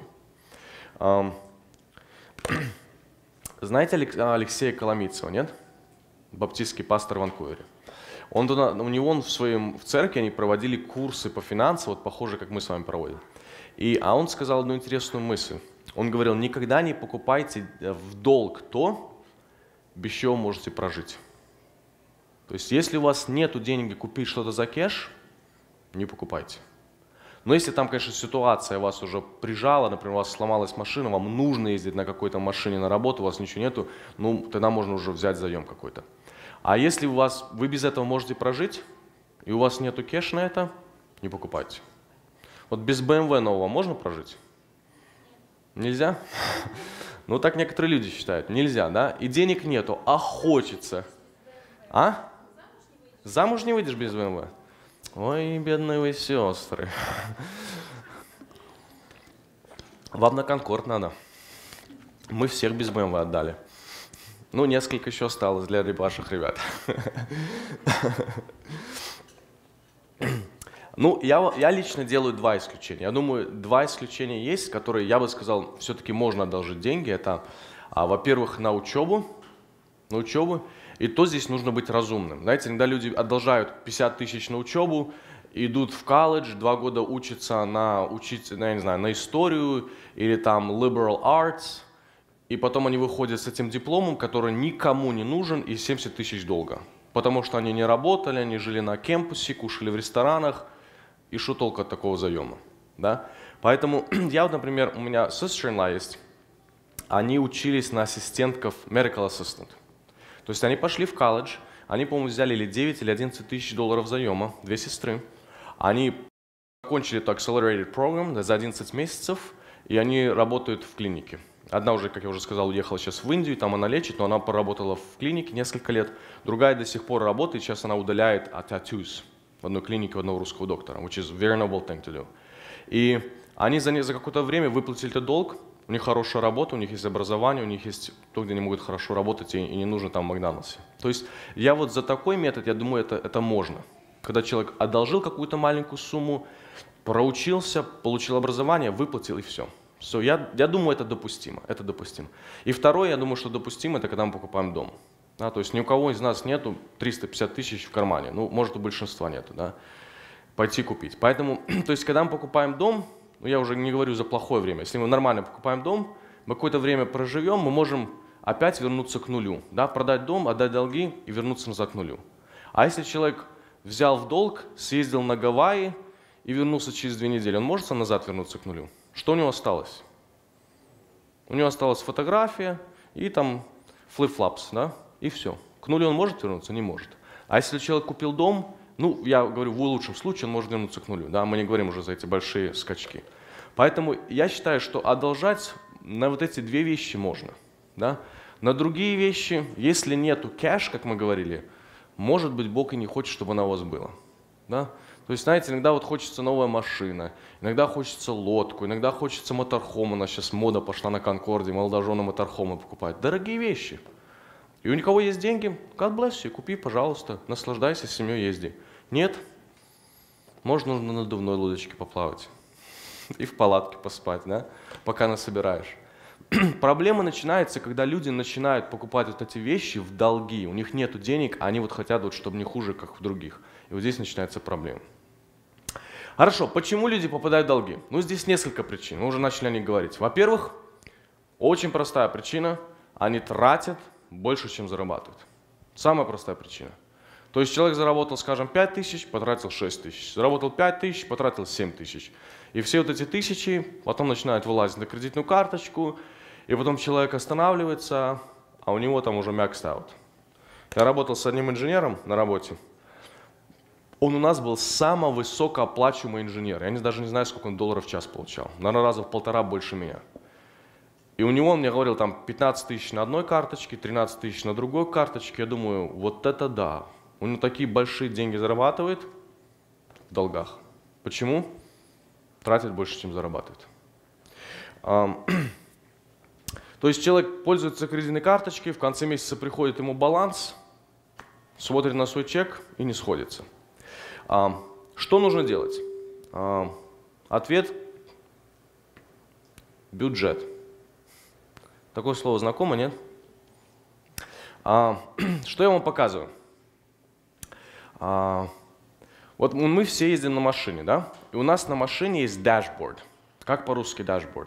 A: Знаете Алексея Коломийцева, нет? Баптистский пастор в Ванкувере. Он, у него он в, своем, в церкви они проводили курсы по финансам, вот похоже, как мы с вами проводим. И, а он сказал одну интересную мысль. Он говорил: никогда не покупайте в долг то, без чего можете прожить. То есть, если у вас нет денег купить что-то за кэш, не покупайте. Но если там, конечно, ситуация вас уже прижала, например, у вас сломалась машина, вам нужно ездить на какой-то машине на работу, у вас ничего нету, ну, тогда можно уже взять заем какой-то. А если у вас, вы без этого можете прожить, и у вас нету кэш на это, не покупайте. Вот без бэ эм вэ нового можно прожить? Нельзя? Ну, так некоторые люди считают. Нельзя, да? И денег нету, а хочется. А? Замуж не выйдешь без бэ эм вэ? Ой, бедные вы сестры. Вам на Конкорд надо. Мы всех без бэ эм вэ отдали. Ну, несколько еще осталось для ваших ребят. Ну, я, я лично делаю два исключения. Я думаю, два исключения есть, которые, я бы сказал, все-таки можно одолжить деньги. Это, а, во-первых, на учебу, на учебу. И то здесь нужно быть разумным. Знаете, иногда люди одолжают пятьдесят тысяч на учебу, идут в колледж, два года учатся на, учиться, я не знаю, на историю или там liberal arts, и потом они выходят с этим дипломом, который никому не нужен, и семьдесят тысяч долга. Потому что они не работали, они жили на кампусе, кушали в ресторанах, и что толку от такого заема? Да? Поэтому я вот, например, у меня sister-in-law есть, они учились на ассистентков, medical assistant. То есть они пошли в колледж, они, по-моему, взяли или девять, или одиннадцать тысяч долларов заема, две сестры. Они закончили эту accelerated program за одиннадцать месяцев, и они работают в клинике. Одна уже, как я уже сказал, уехала сейчас в Индию, там она лечит, но она поработала в клинике несколько лет. Другая до сих пор работает, сейчас она удаляет tattoos в одной клинике у одного русского доктора, which is very noble thing to do. И они за, за какое-то время выплатили этот долг, у них хорошая работа, у них есть образование, у них есть то, где они могут хорошо работать, и, и не нужно там в Макдональдсе. То есть я вот за такой метод, я думаю, это, это можно. Когда человек одолжил какую-то маленькую сумму, проучился, получил образование, выплатил и все. So, я, я думаю, это допустимо, это допустимо. И второе, я думаю, что допустимо, это когда мы покупаем дом. Да, то есть ни у кого из нас нету триста пятьдесят тысяч в кармане, ну, может, у большинства нету, да, пойти купить. Поэтому, то есть, когда мы покупаем дом, ну, я уже не говорю за плохое время, если мы нормально покупаем дом, мы какое-то время проживем, мы можем опять вернуться к нулю, да, продать дом, отдать долги и вернуться назад к нулю. А если человек взял в долг, съездил на Гавайи и вернулся через две недели, он может назад вернуться к нулю? Что у него осталось? У него осталась фотография и там флип-флапс, да? И все. К нулю он может вернуться? Не может. А если человек купил дом, ну, я говорю, в лучшем случае он может вернуться к нулю. Да? Мы не говорим уже за эти большие скачки. Поэтому я считаю, что одолжать на вот эти две вещи можно. Да? На другие вещи, если нету кэш, как мы говорили, может быть, Бог и не хочет, чтобы она у вас была. Да? То есть, знаете, иногда вот хочется новая машина, иногда хочется лодку, иногда хочется моторхом. У нас сейчас мода пошла на Конкорде, молодожены моторхомы покупают. Дорогие вещи. И у никого есть деньги, God bless you, купи, пожалуйста, наслаждайся, с семьей езди. Нет, можно на надувной лодочке поплавать и в палатке поспать, да, пока насобираешь. Проблема начинается, когда люди начинают покупать вот эти вещи в долги, у них нет денег, а они вот хотят, вот, чтобы не хуже, как у других. И вот здесь начинается проблема. Хорошо, почему люди попадают в долги? Ну, здесь несколько причин, мы уже начали о них говорить. Во-первых, очень простая причина, они тратят больше, чем зарабатывают. Самая простая причина. То есть человек заработал, скажем, пять тысяч, потратил шесть тысяч. Заработал пять тысяч, потратил семь тысяч. И все вот эти тысячи потом начинают вылазить на кредитную карточку, и потом человек останавливается, а у него там уже maxed out. Я работал с одним инженером на работе. Он у нас был самый высокооплачиваемый инженер. Я даже не знаю, сколько он долларов в час получал. Наверное, раза в полтора больше меня. И у него, он мне говорил, там пятнадцать тысяч на одной карточке, тринадцать тысяч на другой карточке. Я думаю, вот это да. У него такие большие деньги зарабатывает в долгах. Почему? Тратит больше, чем зарабатывает. То есть человек пользуется кредитной карточкой, в конце месяца приходит ему баланс, смотрит на свой чек и не сходится. Что нужно делать? Ответ – бюджет. Такое слово знакомо, нет? А, что я вам показываю? А, вот мы все ездим на машине, да? И у нас на машине есть dashboard. Как по-русски dashboard?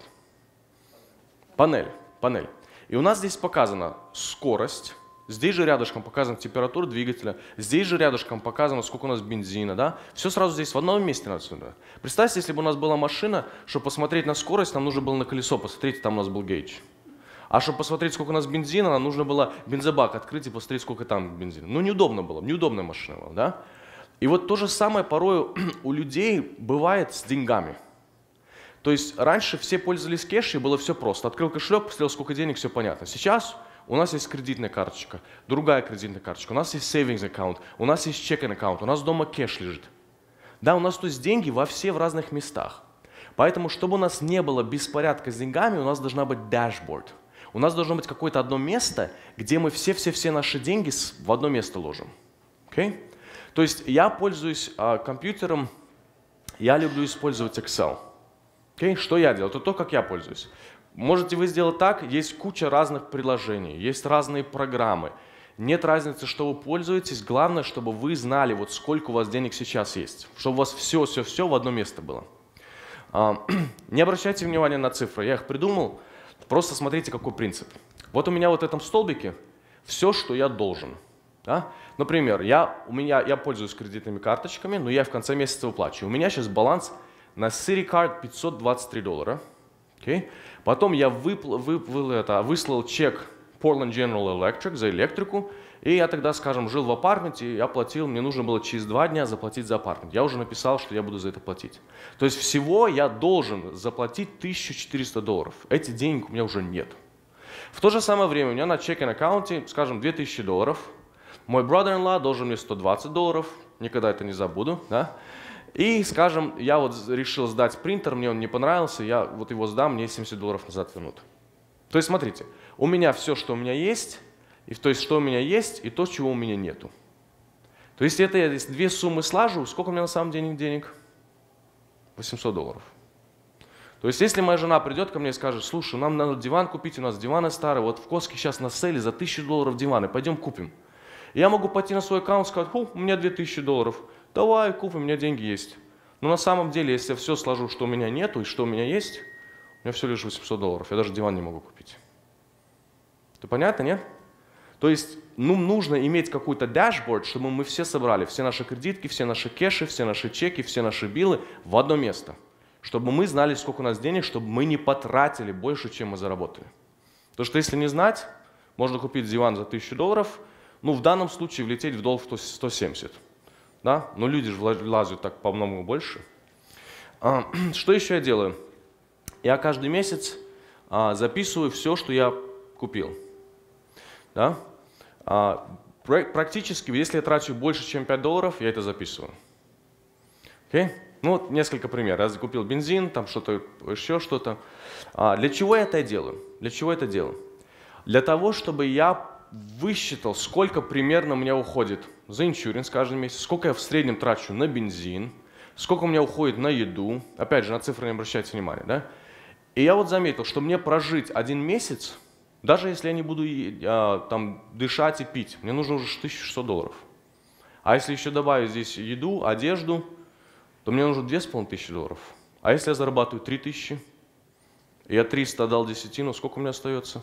A: Панель, панель. И у нас здесь показана скорость. Здесь же рядышком показана температура двигателя. Здесь же рядышком показано, сколько у нас бензина, да? Все сразу здесь в одном месте надо. Представьте, если бы у нас была машина, чтобы посмотреть на скорость, нам нужно было на колесо посмотреть, там у нас был гейдж. А чтобы посмотреть, сколько у нас бензина, нам нужно было бензобак открыть и посмотреть, сколько там бензина. Ну, неудобно было, неудобная машина была, да? И вот то же самое порой у людей бывает с деньгами. То есть раньше все пользовались кэш, и было все просто. Открыл кошелек, посмотрел, сколько денег, все понятно. Сейчас у нас есть кредитная карточка, другая кредитная карточка, у нас есть savings аккаунт, у нас есть checking аккаунт, у нас дома кэш лежит. Да, у нас то есть деньги во все в разных местах. Поэтому, чтобы у нас не было беспорядка с деньгами, у нас должна быть dashboard. У нас должно быть какое-то одно место, где мы все-все-все наши деньги в одно место ложим. Okay? То есть я пользуюсь а, компьютером, я люблю использовать Excel. Okay? Что я делаю? Это то, как я пользуюсь. Можете вы сделать так, есть куча разных приложений, есть разные программы. Нет разницы, что вы пользуетесь, главное, чтобы вы знали, вот сколько у вас денег сейчас есть, чтобы у вас все-все-все в одно место было. А, не обращайте внимания на цифры, я их придумал. Просто смотрите, какой принцип. Вот у меня вот в этом столбике все, что я должен. Да? Например, я, у меня, я пользуюсь кредитными карточками, но я в конце месяца выплачиваю. У меня сейчас баланс на Citi Card пятьсот двадцать три доллара. Okay? Потом я выпл, вы, вы, это, выслал чек Portland General Electric за электрику. И я тогда, скажем, жил в апартменте, я платил, мне нужно было через два дня заплатить за апартмент. Я уже написал, что я буду за это платить. То есть всего я должен заплатить тысячу четыреста долларов. Этих денег у меня уже нет. В то же самое время у меня на checking аккаунте, скажем, две тысячи долларов. Мой brother-in-law должен мне сто двадцать долларов, никогда это не забуду. Да? И, скажем, я вот решил сдать принтер, мне он не понравился, я вот его сдам, мне семьдесят долларов назад вернут. То есть, смотрите, у меня все, что у меня есть, и, то есть, что у меня есть, и то, чего у меня нету. То есть, это я если две суммы слажу, сколько у меня на самом деле денег? восемьсот долларов. То есть, если моя жена придет ко мне и скажет, слушай, нам надо диван купить, у нас диваны старые, вот в Коске сейчас на сейле за тысячу долларов диваны, пойдем купим. И я могу пойти на свой аккаунт и сказать, у меня две тысячи долларов, давай купим, у меня деньги есть. Но на самом деле, если я все сложу, что у меня нету и что у меня есть, у меня все лишь восемьсот долларов, я даже диван не могу купить. Это понятно, нет? То есть, ну, нужно иметь какой-то дашборд, чтобы мы все собрали, все наши кредитки, все наши кэши, все наши чеки, все наши биллы в одно место. Чтобы мы знали, сколько у нас денег, чтобы мы не потратили больше, чем мы заработали. Потому что если не знать, можно купить диван за тысячу долларов, ну, в данном случае влететь в долг в сто семьдесят. Да? Но люди же влазят так по-многому больше. А, что еще я делаю? Я каждый месяц а, записываю все, что я купил. Да? А, практически, если я трачу больше, чем пять долларов, я это записываю. Okay? Ну, вот несколько примеров. Я купил бензин, там что-то, еще что-то. А, для чего я это делаю? Для чего я это делаю? Для того, чтобы я высчитал, сколько примерно у меня уходит за иншуренс каждый месяц, сколько я в среднем трачу на бензин, сколько у меня уходит на еду. Опять же, на цифры не обращайте внимания. Да? И я вот заметил, что мне прожить один месяц, даже если я не буду а, там, дышать и пить, мне нужно уже тысяча шестьсот долларов. А если еще добавить здесь еду, одежду, то мне нужно две с половиной тысячи долларов. А если я зарабатываю три тысячи, и я триста дал десятину, сколько у меня остается?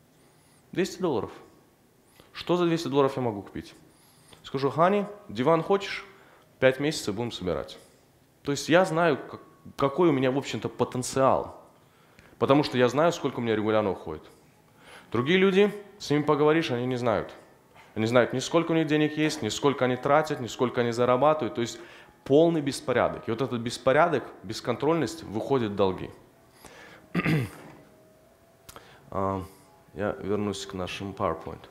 A: двести долларов. Что за двести долларов я могу купить? Скажу, Хани, диван хочешь? Пять месяцев будем собирать. То есть я знаю, как, какой у меня, в общем-то, потенциал. Потому что я знаю, сколько у меня регулярно уходит. Другие люди, с ними поговоришь, они не знают. Они знают, ни сколько у них денег есть, ни сколько они тратят, ни сколько они зарабатывают. То есть полный беспорядок. И вот этот беспорядок, бесконтрольность выходит в долги. Я вернусь к нашему PowerPoint.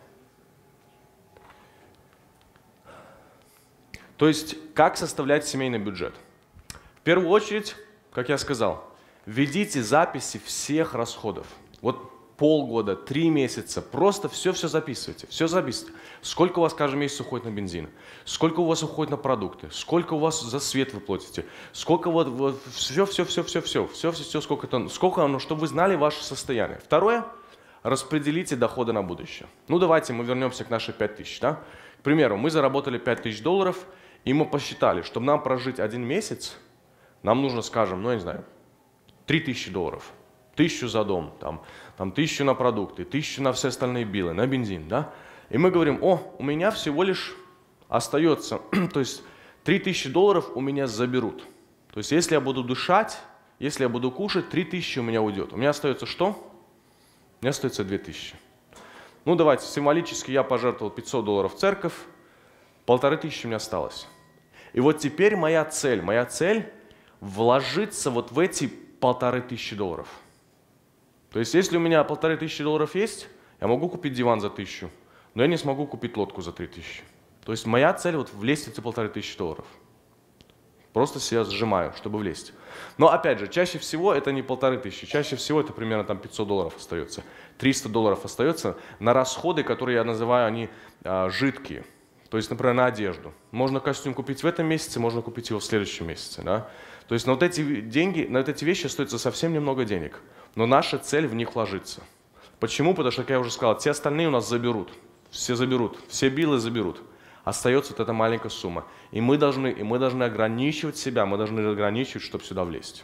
A: То есть, как составлять семейный бюджет? В первую очередь, как я сказал, введите записи всех расходов. Вот полгода, три месяца, просто все-все записывайте, все записывайте. Сколько у вас каждый месяц уходит на бензин, сколько у вас уходит на продукты, сколько у вас за свет вы платите, сколько вот, вот все-все-все-все-все, все-все-все, сколько это, сколько оно, чтобы вы знали ваше состояние. Второе, распределите доходы на будущее. Ну давайте мы вернемся к нашей пять тысяч, да? К примеру, мы заработали пять тысяч долларов, и мы посчитали, чтобы нам прожить один месяц, нам нужно, скажем, ну я не знаю, три тысячи долларов. Тысячу за дом, там, там, тысячу на продукты, тысячу на все остальные биллы, на бензин, да? И мы говорим, о, у меня всего лишь остается, то есть три тысячи долларов у меня заберут. То есть если я буду дышать, если я буду кушать, три тысячи у меня уйдет. У меня остается что? У меня остается две тысячи. Ну давайте, символически я пожертвовал пятьсот долларов в церковь, полторы тысячи у меня осталось. И вот теперь моя цель, моя цель вложиться вот в эти полторы тысячи долларов. То есть, если у меня полторы тысячи долларов есть, я могу купить диван за тысячу, но я не смогу купить лодку за три тысячи. То есть, моя цель вот влезть в эти полторы тысячи долларов. Просто себя сжимаю, чтобы влезть. Но, опять же, чаще всего это не полторы тысячи, чаще всего это примерно там пятьсот долларов остается. триста долларов остается на расходы, которые я называю, они а, жидкие. То есть, например, на одежду. Можно костюм купить в этом месяце, можно купить его в следующем месяце. Да? То есть, на вот эти деньги, на вот эти вещи остается совсем немного денег. Но наша цель в них вложиться. Почему? Потому что, как я уже сказал, все остальные у нас заберут. Все заберут, все биллы заберут. Остается вот эта маленькая сумма. И мы должны, и мы должны ограничивать себя, мы должны ограничивать, чтобы сюда влезть.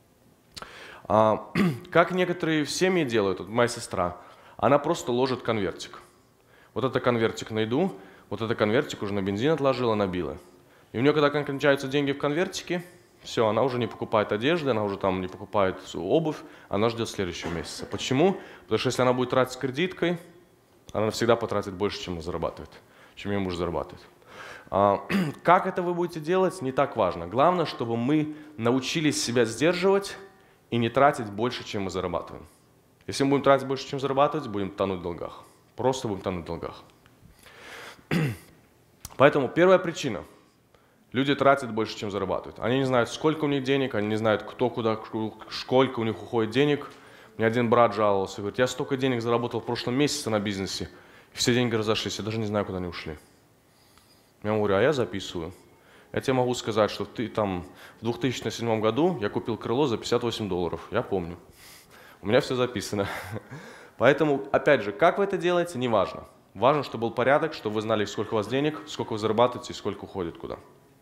A: А, как некоторые семьи делают, вот моя сестра, она просто ложит конвертик. Вот это конвертик на еду, вот это конвертик уже на бензин отложила, на биллы. И у нее, когда кончаются деньги в конвертике, все, она уже не покупает одежды, она уже там не покупает обувь, она ждет следующего месяца. Почему? Потому что если она будет тратить кредиткой, она всегда потратит больше, чем она зарабатывает, чем ее муж зарабатывает. А, как это вы будете делать, не так важно. Главное, чтобы мы научились себя сдерживать и не тратить больше, чем мы зарабатываем. Если мы будем тратить больше, чем зарабатывать, будем тонуть в долгах. Просто будем тонуть в долгах. Поэтому первая причина. Люди тратят больше, чем зарабатывают. Они не знают, сколько у них денег, они не знают, кто куда, сколько у них уходит денег. Мне один брат жаловался, говорит, я столько денег заработал в прошлом месяце на бизнесе, и все деньги разошлись, я даже не знаю, куда они ушли. Я ему говорю, а я записываю. Я тебе могу сказать, что ты там в две тысячи седьмом году я купил крыло за пятьдесят восемь долларов, я помню. У меня все записано. Поэтому, опять же, как вы это делаете, не важно. Важно, чтобы был порядок, чтобы вы знали, сколько у вас денег, сколько вы зарабатываете и сколько уходит куда.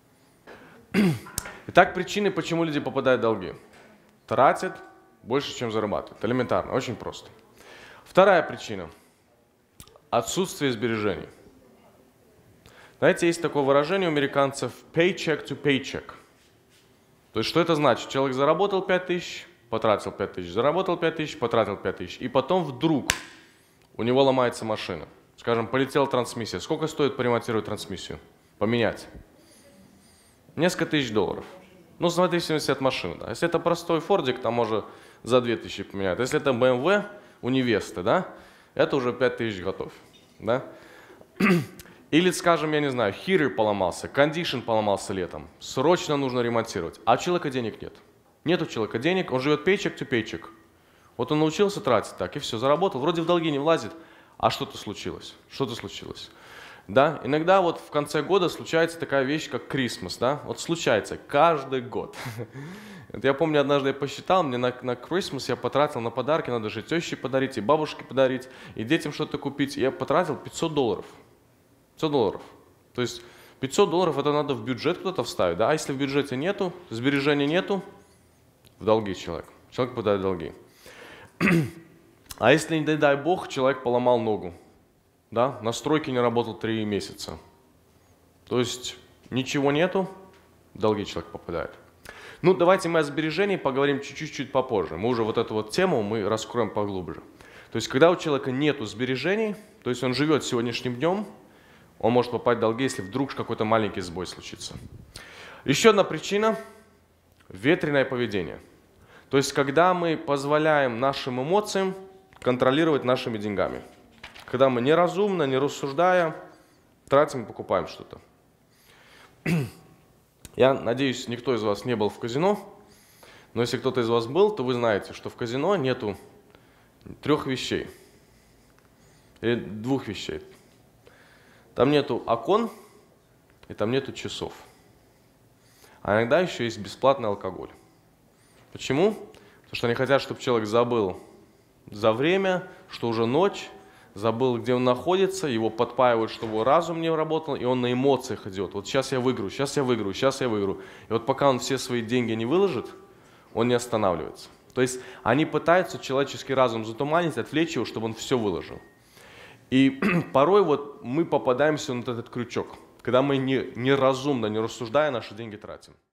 A: Итак, причины, почему люди попадают в долги. Тратят больше, чем зарабатывают. Элементарно, очень просто. Вторая причина. Отсутствие сбережений. Знаете, есть такое выражение у американцев paycheck to paycheck. То есть, что это значит? Человек заработал пять тысяч, потратил пять тысяч, заработал пять тысяч, потратил пять тысяч. И потом вдруг у него ломается машина. Скажем, полетела трансмиссия. Сколько стоит поремонтировать трансмиссию? Поменять? Несколько тысяч долларов. Ну, в зависимости от машины. Да. Если это простой фордик, там можно за две тысячи поменять. Если это бэ эм вэ у невесты, да, это уже пять тысяч готов. Да? Или, скажем, я не знаю, хирер поломался, кондишн поломался летом. Срочно нужно ремонтировать. А у человека денег нет. Нет у человека денег, он живет paycheck to paycheck. Вот он научился тратить так, и все, заработал. Вроде в долги не влазит, а что-то случилось. Что-то случилось. Да? Иногда вот в конце года случается такая вещь, как Christmas. Да? Вот случается каждый год. Я помню, однажды я посчитал, мне на, на Christmas я потратил на подарки, надо же теще подарить, и бабушке подарить, и детям что-то купить. И я потратил пятьсот долларов. пятьсот долларов. То есть пятьсот долларов это надо в бюджет куда-то вставить. Да? А если в бюджете нету, сбережений нету, в долги человек. Человек попадает в долги. А если, не дай бог, человек поломал ногу, да? На стройке не работал три месяца. То есть ничего нету, в долги человек попадает. Ну, давайте мы о сбережении поговорим чуть-чуть попозже. Мы уже вот эту вот тему мы раскроем поглубже. То есть, когда у человека нету сбережений, то есть он живет сегодняшним днем, он может попасть в долги, если вдруг какой-то маленький сбой случится. Еще одна причина – ветреное поведение. То есть, когда мы позволяем нашим эмоциям контролировать нашими деньгами. Когда мы неразумно, не рассуждая, тратим и покупаем что-то. Я надеюсь, никто из вас не был в казино, но если кто-то из вас был, то вы знаете, что в казино нету трех вещей, или двух вещей. Там нету окон, и там нету часов. А иногда еще есть бесплатный алкоголь. Почему? Потому что они хотят, чтобы человек забыл за время, что уже ночь, забыл, где он находится, его подпаивают, чтобы его разум не работал, и он на эмоциях идет. Вот сейчас я выиграю, сейчас я выиграю, сейчас я выиграю. И вот пока он все свои деньги не выложит, он не останавливается. То есть они пытаются человеческий разум затуманить, отвлечь его, чтобы он все выложил. И порой вот мы попадаемся на этот крючок, когда мы не, неразумно, не рассуждая, наши деньги тратим.